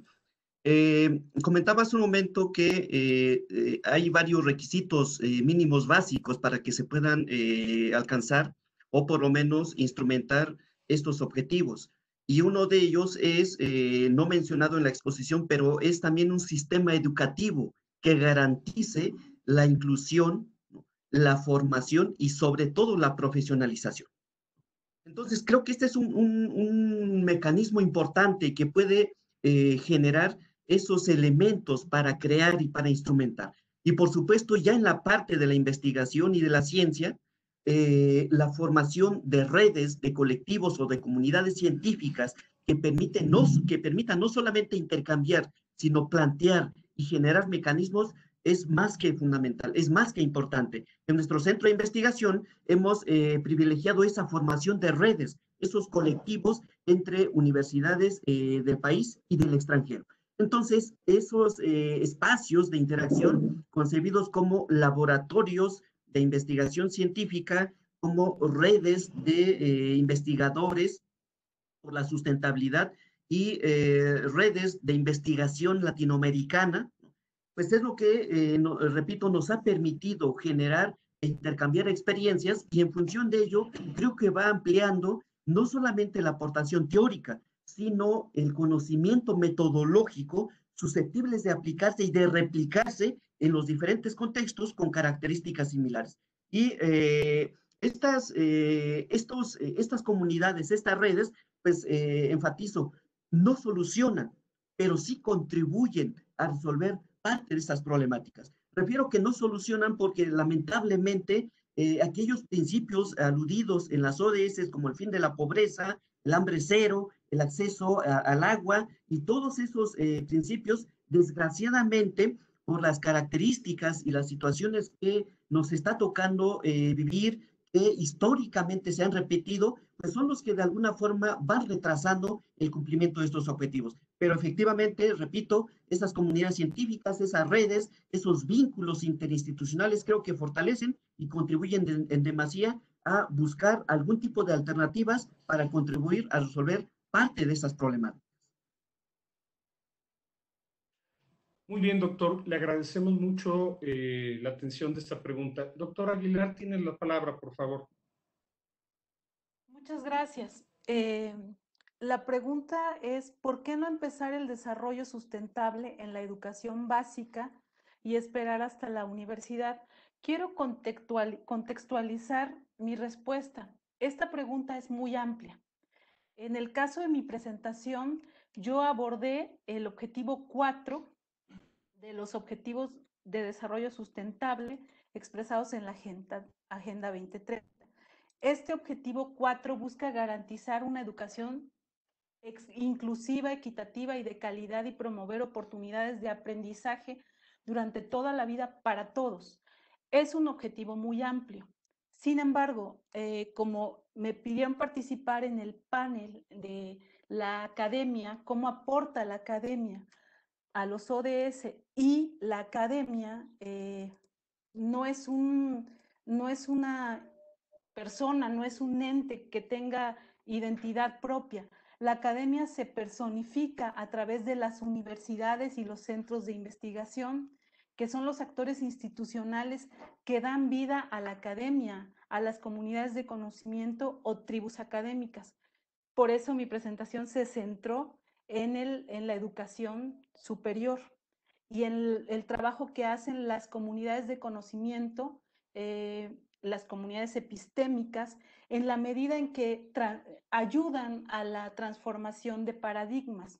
Eh, comentaba hace un momento que eh, eh, hay varios requisitos eh, mínimos básicos para que se puedan eh, alcanzar o por lo menos instrumentar estos objetivos. Y uno de ellos es, eh, no mencionado en la exposición, pero es también un sistema educativo que garantice la inclusión, la formación y sobre todo la profesionalización. Entonces, creo que este es un, un, un mecanismo importante que puede eh, generar esos elementos para crear y para instrumentar. Y por supuesto, ya en la parte de la investigación y de la ciencia, eh, la formación de redes, de colectivos o de comunidades científicas que, permiten no, que permitan no solamente intercambiar, sino plantear y generar mecanismos es más que fundamental, es más que importante. En nuestro centro de investigación hemos eh, privilegiado esa formación de redes, esos colectivos entre universidades eh, del país y del extranjero. Entonces, esos eh, espacios de interacción concebidos como laboratorios de investigación científica, como redes de eh, investigadores por la sustentabilidad y eh, redes de investigación latinoamericana, pues es lo que, eh, no, repito, nos ha permitido generar e intercambiar experiencias y en función de ello creo que va ampliando no solamente la aportación teórica, sino el conocimiento metodológico susceptibles de aplicarse y de replicarse en los diferentes contextos con características similares. Y eh, estas, eh, estos, eh, estas comunidades, estas redes, pues eh, enfatizo, no solucionan, pero sí contribuyen a resolver parte de estas problemáticas. Refiero que no solucionan porque lamentablemente eh, aquellos principios aludidos en las O D S como el fin de la pobreza, el hambre cero, el acceso a, al agua y todos esos eh, principios, desgraciadamente, por las características y las situaciones que nos está tocando eh, vivir, que históricamente se han repetido, pues son los que de alguna forma van retrasando el cumplimiento de estos objetivos. Pero efectivamente, repito, esas comunidades científicas, esas redes, esos vínculos interinstitucionales creo que fortalecen y contribuyen de, en demasía a buscar algún tipo de alternativas para contribuir a resolver parte de esas problemáticas. Muy bien, doctor. Le agradecemos mucho eh, la atención de esta pregunta. Doctor Aguilar, tiene la palabra, por favor. Muchas gracias. Eh, la pregunta es, ¿por qué no empezar el desarrollo sustentable en la educación básica y esperar hasta la universidad? Quiero contextual, contextualizar mi respuesta. Esta pregunta es muy amplia. En el caso de mi presentación, yo abordé el objetivo cuatro de los Objetivos de Desarrollo Sustentable expresados en la Agenda, Agenda veinte treinta. Este objetivo cuatro busca garantizar una educación inclusiva, equitativa y de calidad y promover oportunidades de aprendizaje durante toda la vida para todos. Es un objetivo muy amplio. Sin embargo, eh, como me pidieron participar en el panel de la academia, cómo aporta la academia a los O D S y la academia eh, no es un, no es una persona, no es un ente que tenga identidad propia. La academia se personifica a través de las universidades y los centros de investigación, que son los actores institucionales que dan vida a la academia, a las comunidades de conocimiento o tribus académicas. Por eso mi presentación se centró en, el, en la educación superior y en el, el trabajo que hacen las comunidades de conocimiento, eh, las comunidades epistémicas, en la medida en que ayudan a la transformación de paradigmas.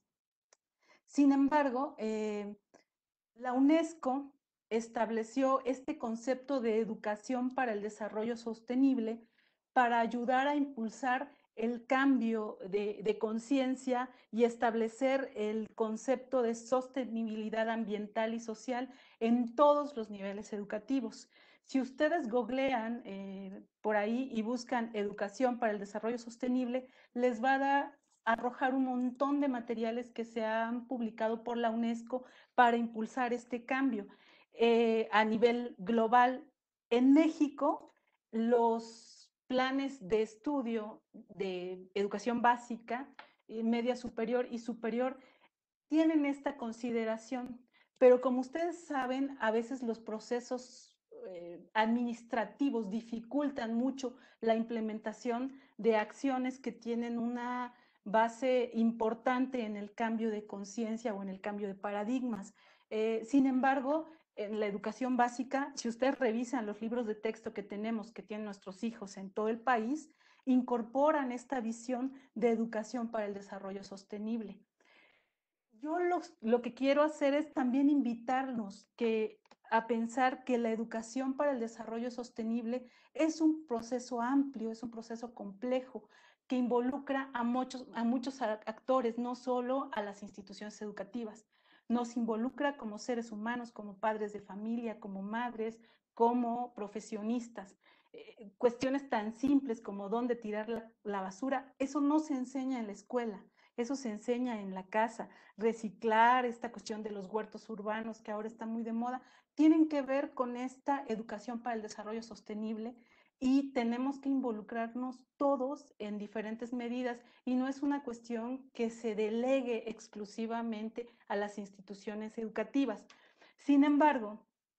Sin embargo, eh, la UNESCO estableció este concepto de educación para el desarrollo sostenible para ayudar a impulsar el cambio de, de conciencia y establecer el concepto de sostenibilidad ambiental y social en todos los niveles educativos. Si ustedes googlean eh, por ahí y buscan educación para el desarrollo sostenible, les va a dar, arrojar un montón de materiales que se han publicado por la UNESCO para impulsar este cambio. Eh, a nivel global, en México, los planes de estudio de educación básica, media superior y superior tienen esta consideración, pero como ustedes saben, a veces los procesos eh, administrativos dificultan mucho la implementación de acciones que tienen una base importante en el cambio de conciencia o en el cambio de paradigmas. Eh, sin embargo, en la educación básica, si ustedes revisan los libros de texto que tenemos, que tienen nuestros hijos en todo el país, incorporan esta visión de educación para el desarrollo sostenible. Yo lo, lo que quiero hacer es también invitarnos que, a pensar que la educación para el desarrollo sostenible es un proceso amplio, es un proceso complejo, que involucra a muchos, a muchos actores, no solo a las instituciones educativas. Nos involucra como seres humanos, como padres de familia, como madres, como profesionistas. Eh, cuestiones tan simples como dónde tirar la, la basura, eso no se enseña en la escuela, eso se enseña en la casa. Reciclar, esta cuestión de los huertos urbanos que ahora está muy de moda, tienen que ver con esta educación para el desarrollo sostenible y tenemos que involucrarnos todos en diferentes medidas y no es una cuestión que se delegue exclusivamente a las instituciones educativas. Sin embargo,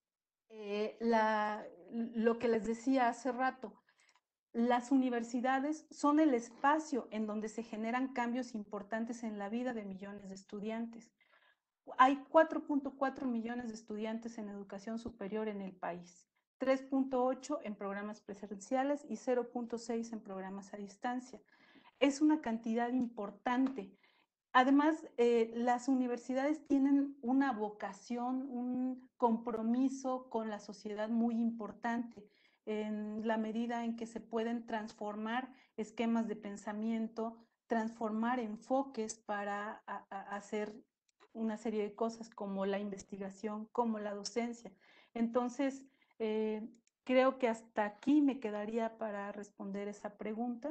eh, la, lo que les decía hace rato, las universidades son el espacio en donde se generan cambios importantes en la vida de millones de estudiantes. Hay cuatro punto cuatro millones de estudiantes en educación superior en el país, tres punto ocho en programas presenciales y cero punto seis en programas a distancia. Es una cantidad importante. Además, eh, las universidades tienen una vocación, un compromiso con la sociedad muy importante en la medida en que se pueden transformar esquemas de pensamiento, transformar enfoques para a, a hacer una serie de cosas como la investigación, como la docencia. Entonces, eh, creo que hasta aquí me quedaría para responder esa pregunta.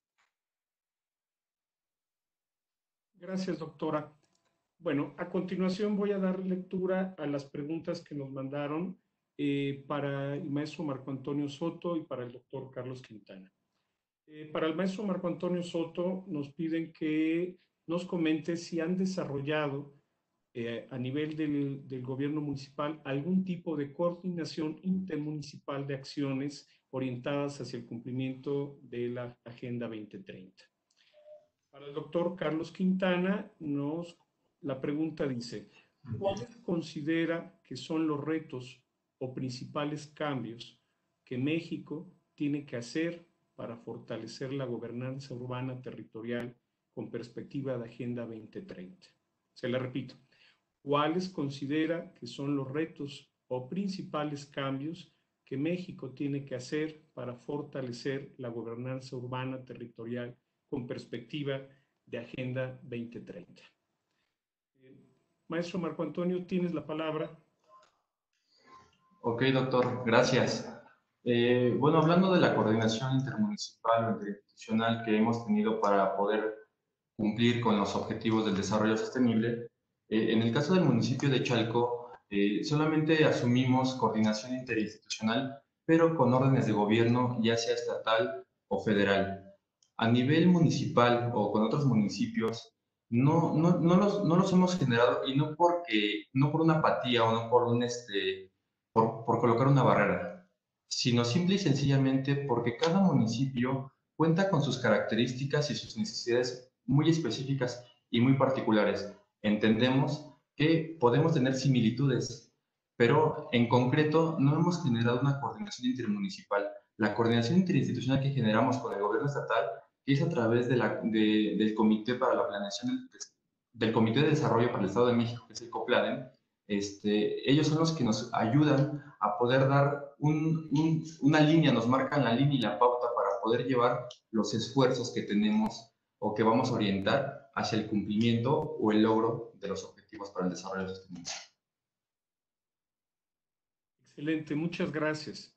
Gracias, doctora. Bueno, a continuación voy a dar lectura a las preguntas que nos mandaron eh, para el maestro Marco Antonio Soto y para el doctor Carlos Quintana. Eh, para el maestro Marco Antonio Soto nos piden que nos comente si han desarrollado eh, a nivel del, del gobierno municipal algún tipo de coordinación intermunicipal de acciones orientadas hacia el cumplimiento de la Agenda veinte treinta. Para el doctor Carlos Quintana, nos, la pregunta dice, ¿cuáles considera que son los retos o principales cambios que México tiene que hacer para fortalecer la gobernanza urbana territorial con perspectiva de Agenda veinte treinta? Se la repito, ¿cuáles considera que son los retos o principales cambios que México tiene que hacer para fortalecer la gobernanza urbana territorial con perspectiva de Agenda veinte treinta? Eh, maestro Marco Antonio, tienes la palabra. Ok, doctor, gracias. Eh, bueno, hablando de la coordinación intermunicipal o interinstitucional que hemos tenido para poder cumplir con los objetivos del desarrollo sostenible, eh, en el caso del municipio de Chalco, eh, solamente asumimos coordinación interinstitucional, pero con órdenes de gobierno, ya sea estatal o federal. A nivel municipal o con otros municipios, no, no, no, los, no los hemos generado, y no porque, no por una apatía o no por un, este, por, por colocar una barrera, sino simple y sencillamente porque cada municipio cuenta con sus características y sus necesidades muy específicas y muy particulares. Entendemos que podemos tener similitudes, pero en concreto no hemos generado una coordinación intermunicipal. La coordinación interinstitucional que generamos con el gobierno estatal es a través de la, de, del Comité para la Planeación del, del Comité de Desarrollo para el Estado de México, que es el COPLADEM. Este, ellos son los que nos ayudan a poder dar un, un, una línea, nos marcan la línea y la pauta para poder llevar los esfuerzos que tenemos o que vamos a orientar hacia el cumplimiento o el logro de los objetivos para el desarrollo sostenible. Excelente, muchas gracias.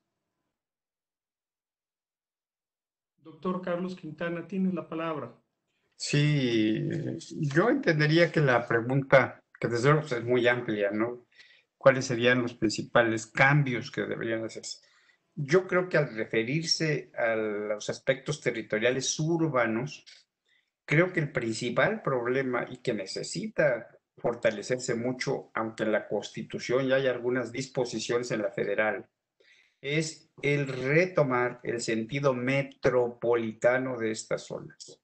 Doctor Carlos Quintana, tienes la palabra. Sí, yo entendería que la pregunta, que desde luego es muy amplia, ¿no? ¿Cuáles serían los principales cambios que deberían hacerse? Yo creo que al referirse a los aspectos territoriales urbanos, creo que el principal problema y que necesita fortalecerse mucho, aunque en la Constitución ya hay algunas disposiciones en la federal, es el retomar el sentido metropolitano de estas zonas.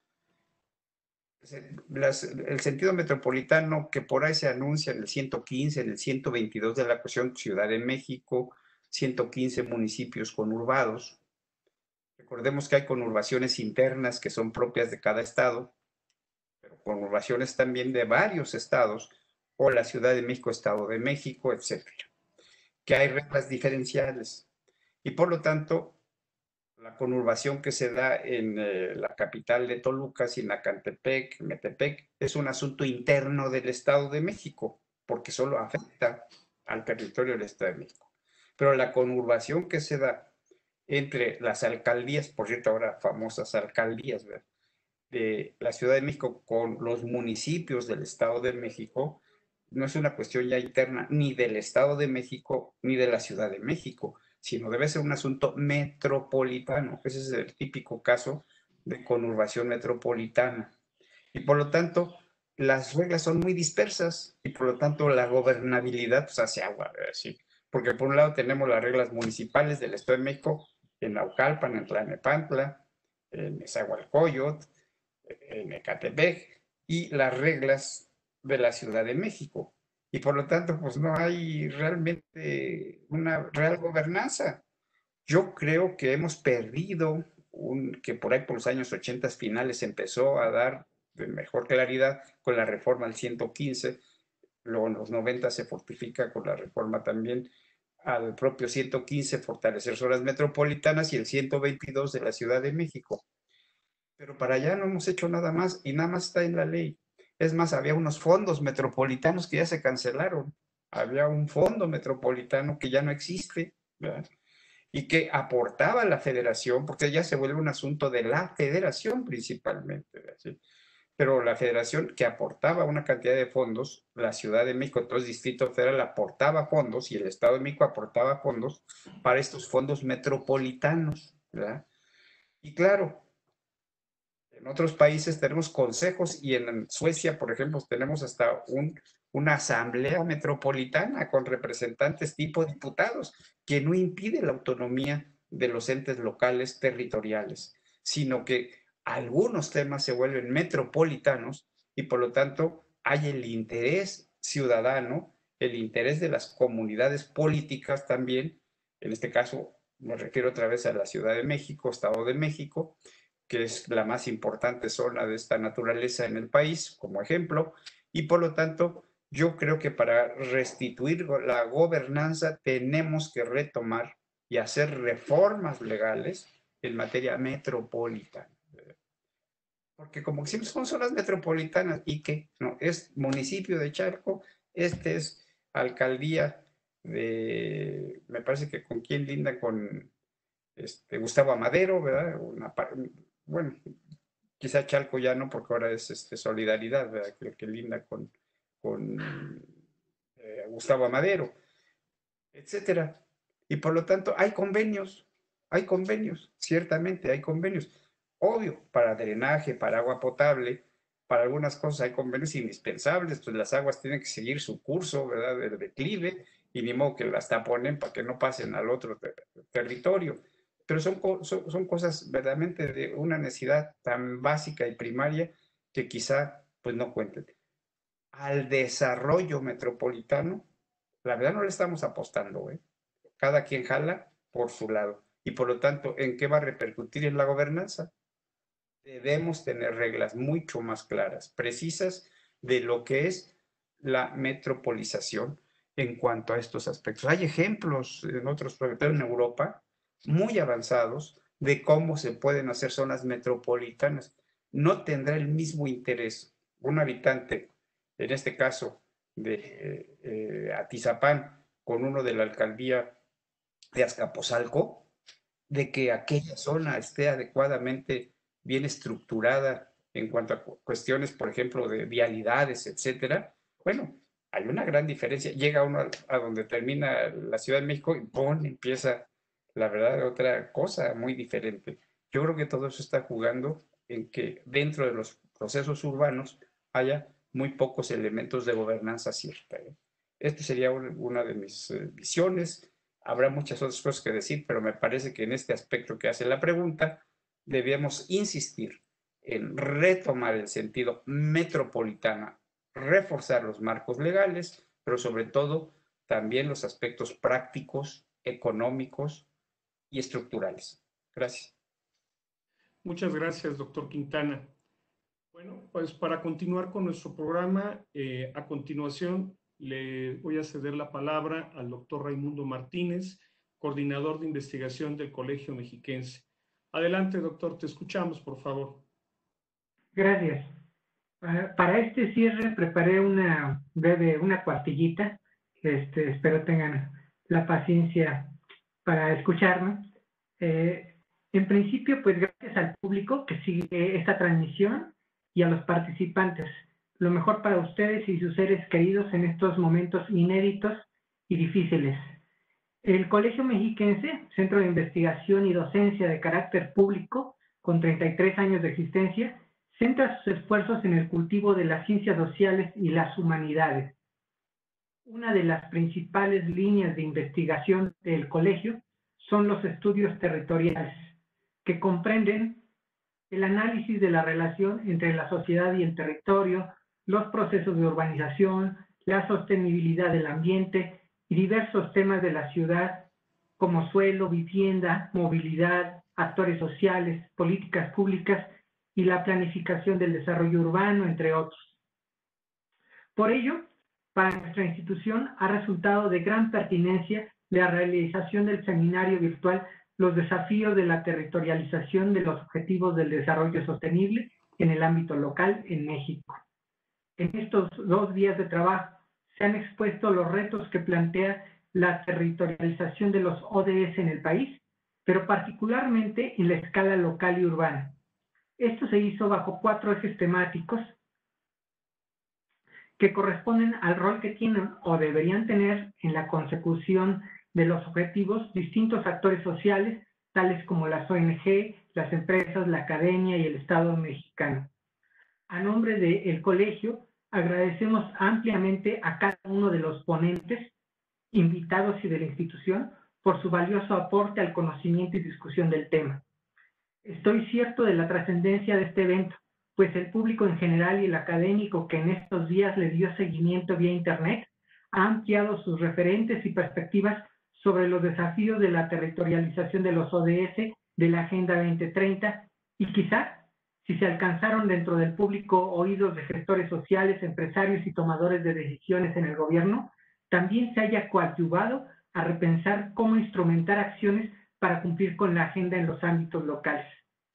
Las, el sentido metropolitano que por ahí se anuncia en el ciento quince, en el ciento veintidós de la cuestión Ciudad de México, ciento quince municipios conurbados. Recordemos que hay conurbaciones internas que son propias de cada estado, pero conurbaciones también de varios estados, o la Ciudad de México, Estado de México, etcétera. Que hay reglas diferenciales. Y por lo tanto, la conurbación que se da en eh, la capital de Toluca, Sinacantepec, Metepec, es un asunto interno del Estado de México, porque solo afecta al territorio del Estado de México. Pero la conurbación que se da entre las alcaldías, por cierto, ahora famosas alcaldías, ¿verdad?, de la Ciudad de México con los municipios del Estado de México, no es una cuestión ya interna ni del Estado de México ni de la Ciudad de México, sino debe ser un asunto metropolitano. Ese es el típico caso de conurbación metropolitana. Y por lo tanto, las reglas son muy dispersas y por lo tanto la gobernabilidad pues hace agua, ¿sí? Porque por un lado tenemos las reglas municipales del Estado de México en Naucalpan, en Tlalnepantla, en Nezahualcóyotl, en Ecatepec, y las reglas de la Ciudad de México. Y por lo tanto, pues no hay realmente una real gobernanza. Yo creo que hemos perdido, un, que por ahí por los años ochenta finales empezó a dar de mejor claridad con la reforma al ciento quince, luego en los noventa se fortifica con la reforma también al propio ciento quince, fortalecer zonas metropolitanas, y el ciento veintidós de la Ciudad de México. pero para allá no hemos hecho nada más y nada más está en la ley. Es más, había unos fondos metropolitanos que ya se cancelaron. Había un fondo metropolitano que ya no existe, ¿verdad? Y que aportaba a la federación, porque ya se vuelve un asunto de la federación principalmente, ¿sí? Pero la federación que aportaba una cantidad de fondos, la Ciudad de México, todo el Distrito Federal aportaba fondos y el Estado de México aportaba fondos para estos fondos metropolitanos, ¿verdad? Y claro, en otros países tenemos consejos y en Suecia, por ejemplo, tenemos hasta un, una asamblea metropolitana con representantes tipo diputados, que no impide la autonomía de los entes locales territoriales, sino que algunos temas se vuelven metropolitanos y por lo tanto hay el interés ciudadano, el interés de las comunidades políticas también, en este caso me refiero otra vez a la Ciudad de México, Estado de México, que es la más importante zona de esta naturaleza en el país, como ejemplo, y por lo tanto, yo creo que para restituir la gobernanza tenemos que retomar y hacer reformas legales en materia metropolitana. Porque como siempre son zonas metropolitanas y que no es municipio de Chalco, este es alcaldía de, me parece que con quién linda con este, Gustavo Amadero, ¿verdad? Una, bueno, quizá Chalco ya no, porque ahora es este, Solidaridad, ¿verdad? Que, que linda con, con eh, Gustavo Amadero, etcétera. Y por lo tanto, hay convenios, hay convenios, ciertamente hay convenios. Obvio, para drenaje, para agua potable, para algunas cosas hay convenios indispensables, pues las aguas tienen que seguir su curso, ¿verdad? Del declive, y ni modo que las taponen para que no pasen al otro ter territorio. Pero son, son, son cosas verdaderamente de una necesidad tan básica y primaria que quizá pues no cuenten. Al desarrollo metropolitano, la verdad no le estamos apostando, ¿eh? Cada quien jala por su lado. Y por lo tanto, ¿en qué va a repercutir en la gobernanza? Debemos tener reglas mucho más claras, precisas de lo que es la metropolización en cuanto a estos aspectos. Hay ejemplos en otros proyectos en Europa muy avanzados de cómo se pueden hacer zonas metropolitanas. No tendrá el mismo interés un habitante, en este caso de eh, Atizapán, con uno de la alcaldía de Azcapotzalco, de que aquella zona esté adecuadamente bien estructurada en cuanto a cuestiones, por ejemplo, de vialidades, etcétera. Bueno, hay una gran diferencia. Llega uno a, a donde termina la Ciudad de México y ¡pum! Empieza, la verdad, otra cosa muy diferente. Yo creo que todo eso está jugando en que dentro de los procesos urbanos haya muy pocos elementos de gobernanza cierta, ¿eh? Esta sería una de mis eh, visiones. Habrá muchas otras cosas que decir, pero me parece que en este aspecto que hace la pregunta, debemos insistir en retomar el sentido metropolitano, reforzar los marcos legales, pero sobre todo también los aspectos prácticos, económicos y estructurales. Gracias. Muchas gracias, doctor Quintana. Bueno, pues para continuar con nuestro programa, eh, a continuación le voy a ceder la palabra al doctor Raimundo Martínez, coordinador de investigación del Colegio Mexiquense. Adelante, doctor, te escuchamos, por favor. Gracias. Uh, para este cierre preparé una breve, una cuartillita. Este, espero tengan la paciencia para escucharme. Eh, en principio, pues gracias al público que sigue esta transmisión y a los participantes. Lo mejor para ustedes y sus seres queridos en estos momentos inéditos y difíciles. El Colegio Mexiquense, Centro de Investigación y Docencia de carácter público, con treinta y tres años de existencia, centra sus esfuerzos en el cultivo de las ciencias sociales y las humanidades. Una de las principales líneas de investigación del colegio son los estudios territoriales, que comprenden el análisis de la relación entre la sociedad y el territorio, los procesos de urbanización, la sostenibilidad del ambiente y diversos temas de la ciudad como suelo, vivienda, movilidad, actores sociales, políticas públicas y la planificación del desarrollo urbano, entre otros. Por ello, para nuestra institución ha resultado de gran pertinencia la realización del seminario virtual los desafíos de la territorialización de los objetivos del desarrollo sostenible en el ámbito local en México. En estos dos días de trabajo se han expuesto los retos que plantea la territorialización de los O D S en el país, pero particularmente en la escala local y urbana. Esto se hizo bajo cuatro ejes temáticos que corresponden al rol que tienen o deberían tener en la consecución de los objetivos distintos actores sociales, tales como las O N G, las empresas, la academia y el Estado mexicano. A nombre del colegio, agradecemos ampliamente a cada uno de los ponentes, invitados y de la institución por su valioso aporte al conocimiento y discusión del tema. Estoy cierto de la trascendencia de este evento, pues el público en general y el académico que en estos días le dio seguimiento vía Internet ha ampliado sus referentes y perspectivas sobre los desafíos de la territorialización de los O D S de la Agenda veinte treinta y quizá, si se alcanzaron dentro del público oídos de gestores sociales, empresarios y tomadores de decisiones en el gobierno, también se haya coadyuvado a repensar cómo instrumentar acciones para cumplir con la agenda en los ámbitos locales.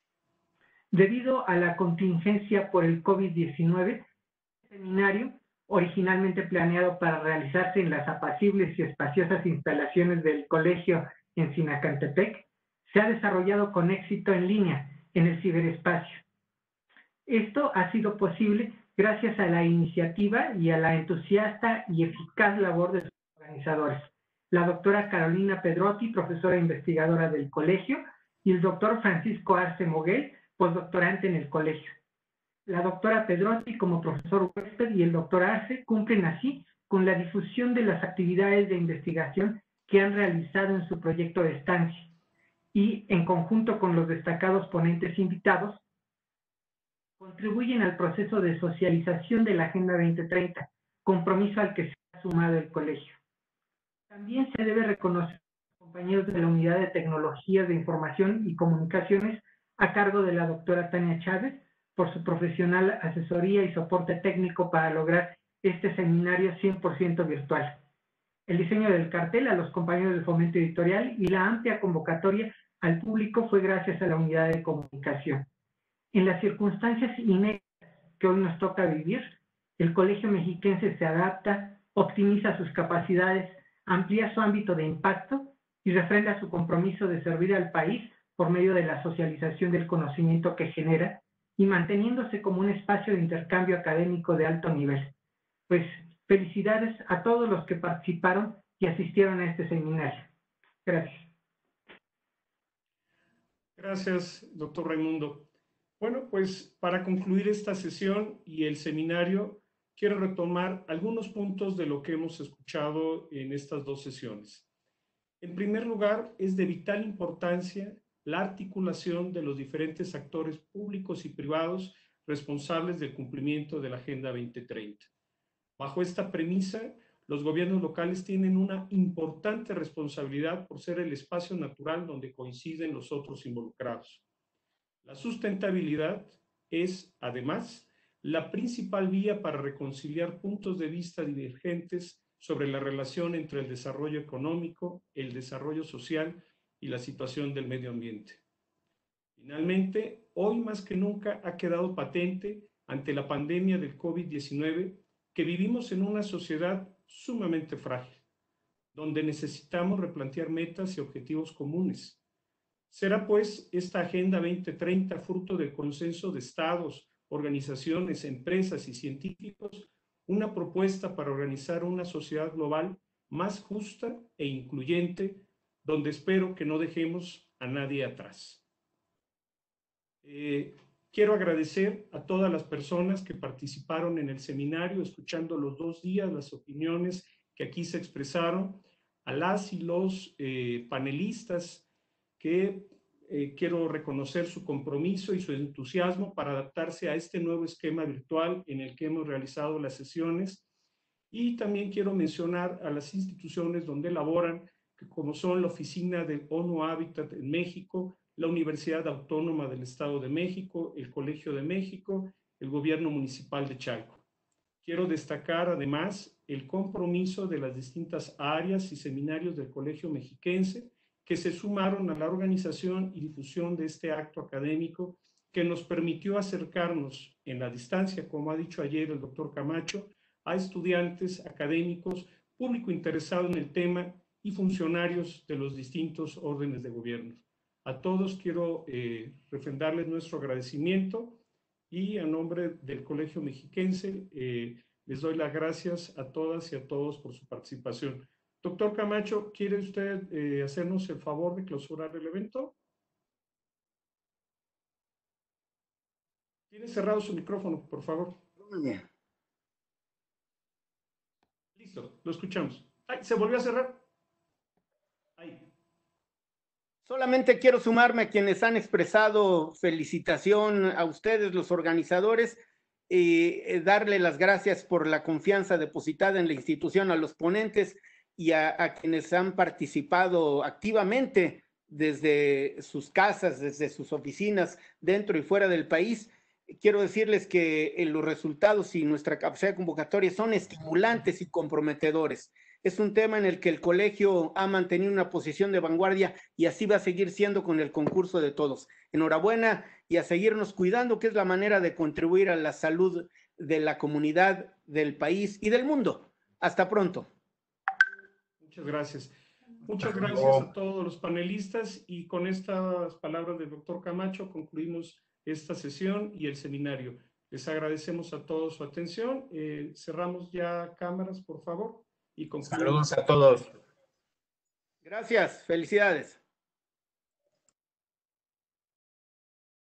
Debido a la contingencia por el COVID diecinueve, el seminario, originalmente planeado para realizarse en las apacibles y espaciosas instalaciones del colegio en Sinacantepec, se ha desarrollado con éxito en línea, en el ciberespacio. Esto ha sido posible gracias a la iniciativa y a la entusiasta y eficaz labor de sus organizadores, la doctora Carolina Pedrotti, profesora investigadora del colegio, y el doctor Francisco Arce Moguel, postdoctorante en el colegio. La doctora Pedrotti como profesor huésped y el doctor Arce cumplen así con la difusión de las actividades de investigación que han realizado en su proyecto de estancia y, en conjunto con los destacados ponentes invitados, contribuyen al proceso de socialización de la Agenda veinte treinta, compromiso al que se ha sumado el colegio. También se debe reconocer a los compañeros de la Unidad de Tecnologías de Información y Comunicaciones a cargo de la doctora Tania Chávez por su profesional asesoría y soporte técnico para lograr este seminario cien por ciento virtual. El diseño del cartel a los compañeros del Fomento Editorial y la amplia convocatoria al público fue gracias a la Unidad de Comunicación. En las circunstancias inéditas que hoy nos toca vivir, el Colegio Mexiquense se adapta, optimiza sus capacidades, amplía su ámbito de impacto y refrenda su compromiso de servir al país por medio de la socialización del conocimiento que genera y manteniéndose como un espacio de intercambio académico de alto nivel. Pues felicidades a todos los que participaron y asistieron a este seminario. Gracias. Gracias, doctor Raimundo. Bueno, pues para concluir esta sesión y el seminario, quiero retomar algunos puntos de lo que hemos escuchado en estas dos sesiones. En primer lugar, es de vital importancia la articulación de los diferentes actores públicos y privados responsables del cumplimiento de la Agenda veinte treinta. Bajo esta premisa, los gobiernos locales tienen una importante responsabilidad por ser el espacio natural donde coinciden los otros involucrados. La sustentabilidad es, además, la principal vía para reconciliar puntos de vista divergentes sobre la relación entre el desarrollo económico, el desarrollo social y la situación del medio ambiente. Finalmente, hoy más que nunca ha quedado patente ante la pandemia del COVID diecinueve que vivimos en una sociedad sumamente frágil, donde necesitamos replantear metas y objetivos comunes. Será pues esta Agenda veinte treinta fruto del consenso de estados, organizaciones, empresas y científicos, una propuesta para organizar una sociedad global más justa e incluyente, donde espero que no dejemos a nadie atrás. Eh, quiero agradecer a todas las personas que participaron en el seminario, escuchando los dos días las opiniones que aquí se expresaron, a las y los eh, panelistas que eh, quiero reconocer su compromiso y su entusiasmo para adaptarse a este nuevo esquema virtual en el que hemos realizado las sesiones. Y también quiero mencionar a las instituciones donde laboran, que como son la Oficina del ONU Hábitat en México, la Universidad Autónoma del Estado de México, el Colegio de México, el Gobierno Municipal de Chalco. Quiero destacar además el compromiso de las distintas áreas y seminarios del Colegio Mexiquense, que se sumaron a la organización y difusión de este acto académico que nos permitió acercarnos en la distancia, como ha dicho ayer el doctor Camacho, a estudiantes, académicos, público interesado en el tema y funcionarios de los distintos órdenes de gobierno. A todos quiero eh, refrendarles nuestro agradecimiento y a nombre del Colegio Mexiquense eh, les doy las gracias a todas y a todos por su participación. Doctor Camacho, ¿quiere usted eh, hacernos el favor de clausurar el evento? Tiene cerrado su micrófono, por favor. Muy bien. Listo, lo escuchamos. Ay, ¿se volvió a cerrar? Ahí. Solamente quiero sumarme a quienes han expresado felicitación a ustedes, los organizadores, y darle las gracias por la confianza depositada en la institución, a los ponentes y a, a quienes han participado activamente desde sus casas, desde sus oficinas, dentro y fuera del país. Quiero decirles que los resultados y nuestra capacidad de convocatoria son estimulantes y comprometedores. Es un tema en el que el colegio ha mantenido una posición de vanguardia y así va a seguir siendo con el concurso de todos. Enhorabuena y a seguirnos cuidando, que es la manera de contribuir a la salud de la comunidad, del país y del mundo. Hasta pronto. Muchas gracias. Muchas gracias a todos los panelistas y con estas palabras del doctor Camacho concluimos esta sesión y el seminario. Les agradecemos a todos su atención. Eh, cerramos ya cámaras, por favor. Y saludos a todos. Gracias, felicidades.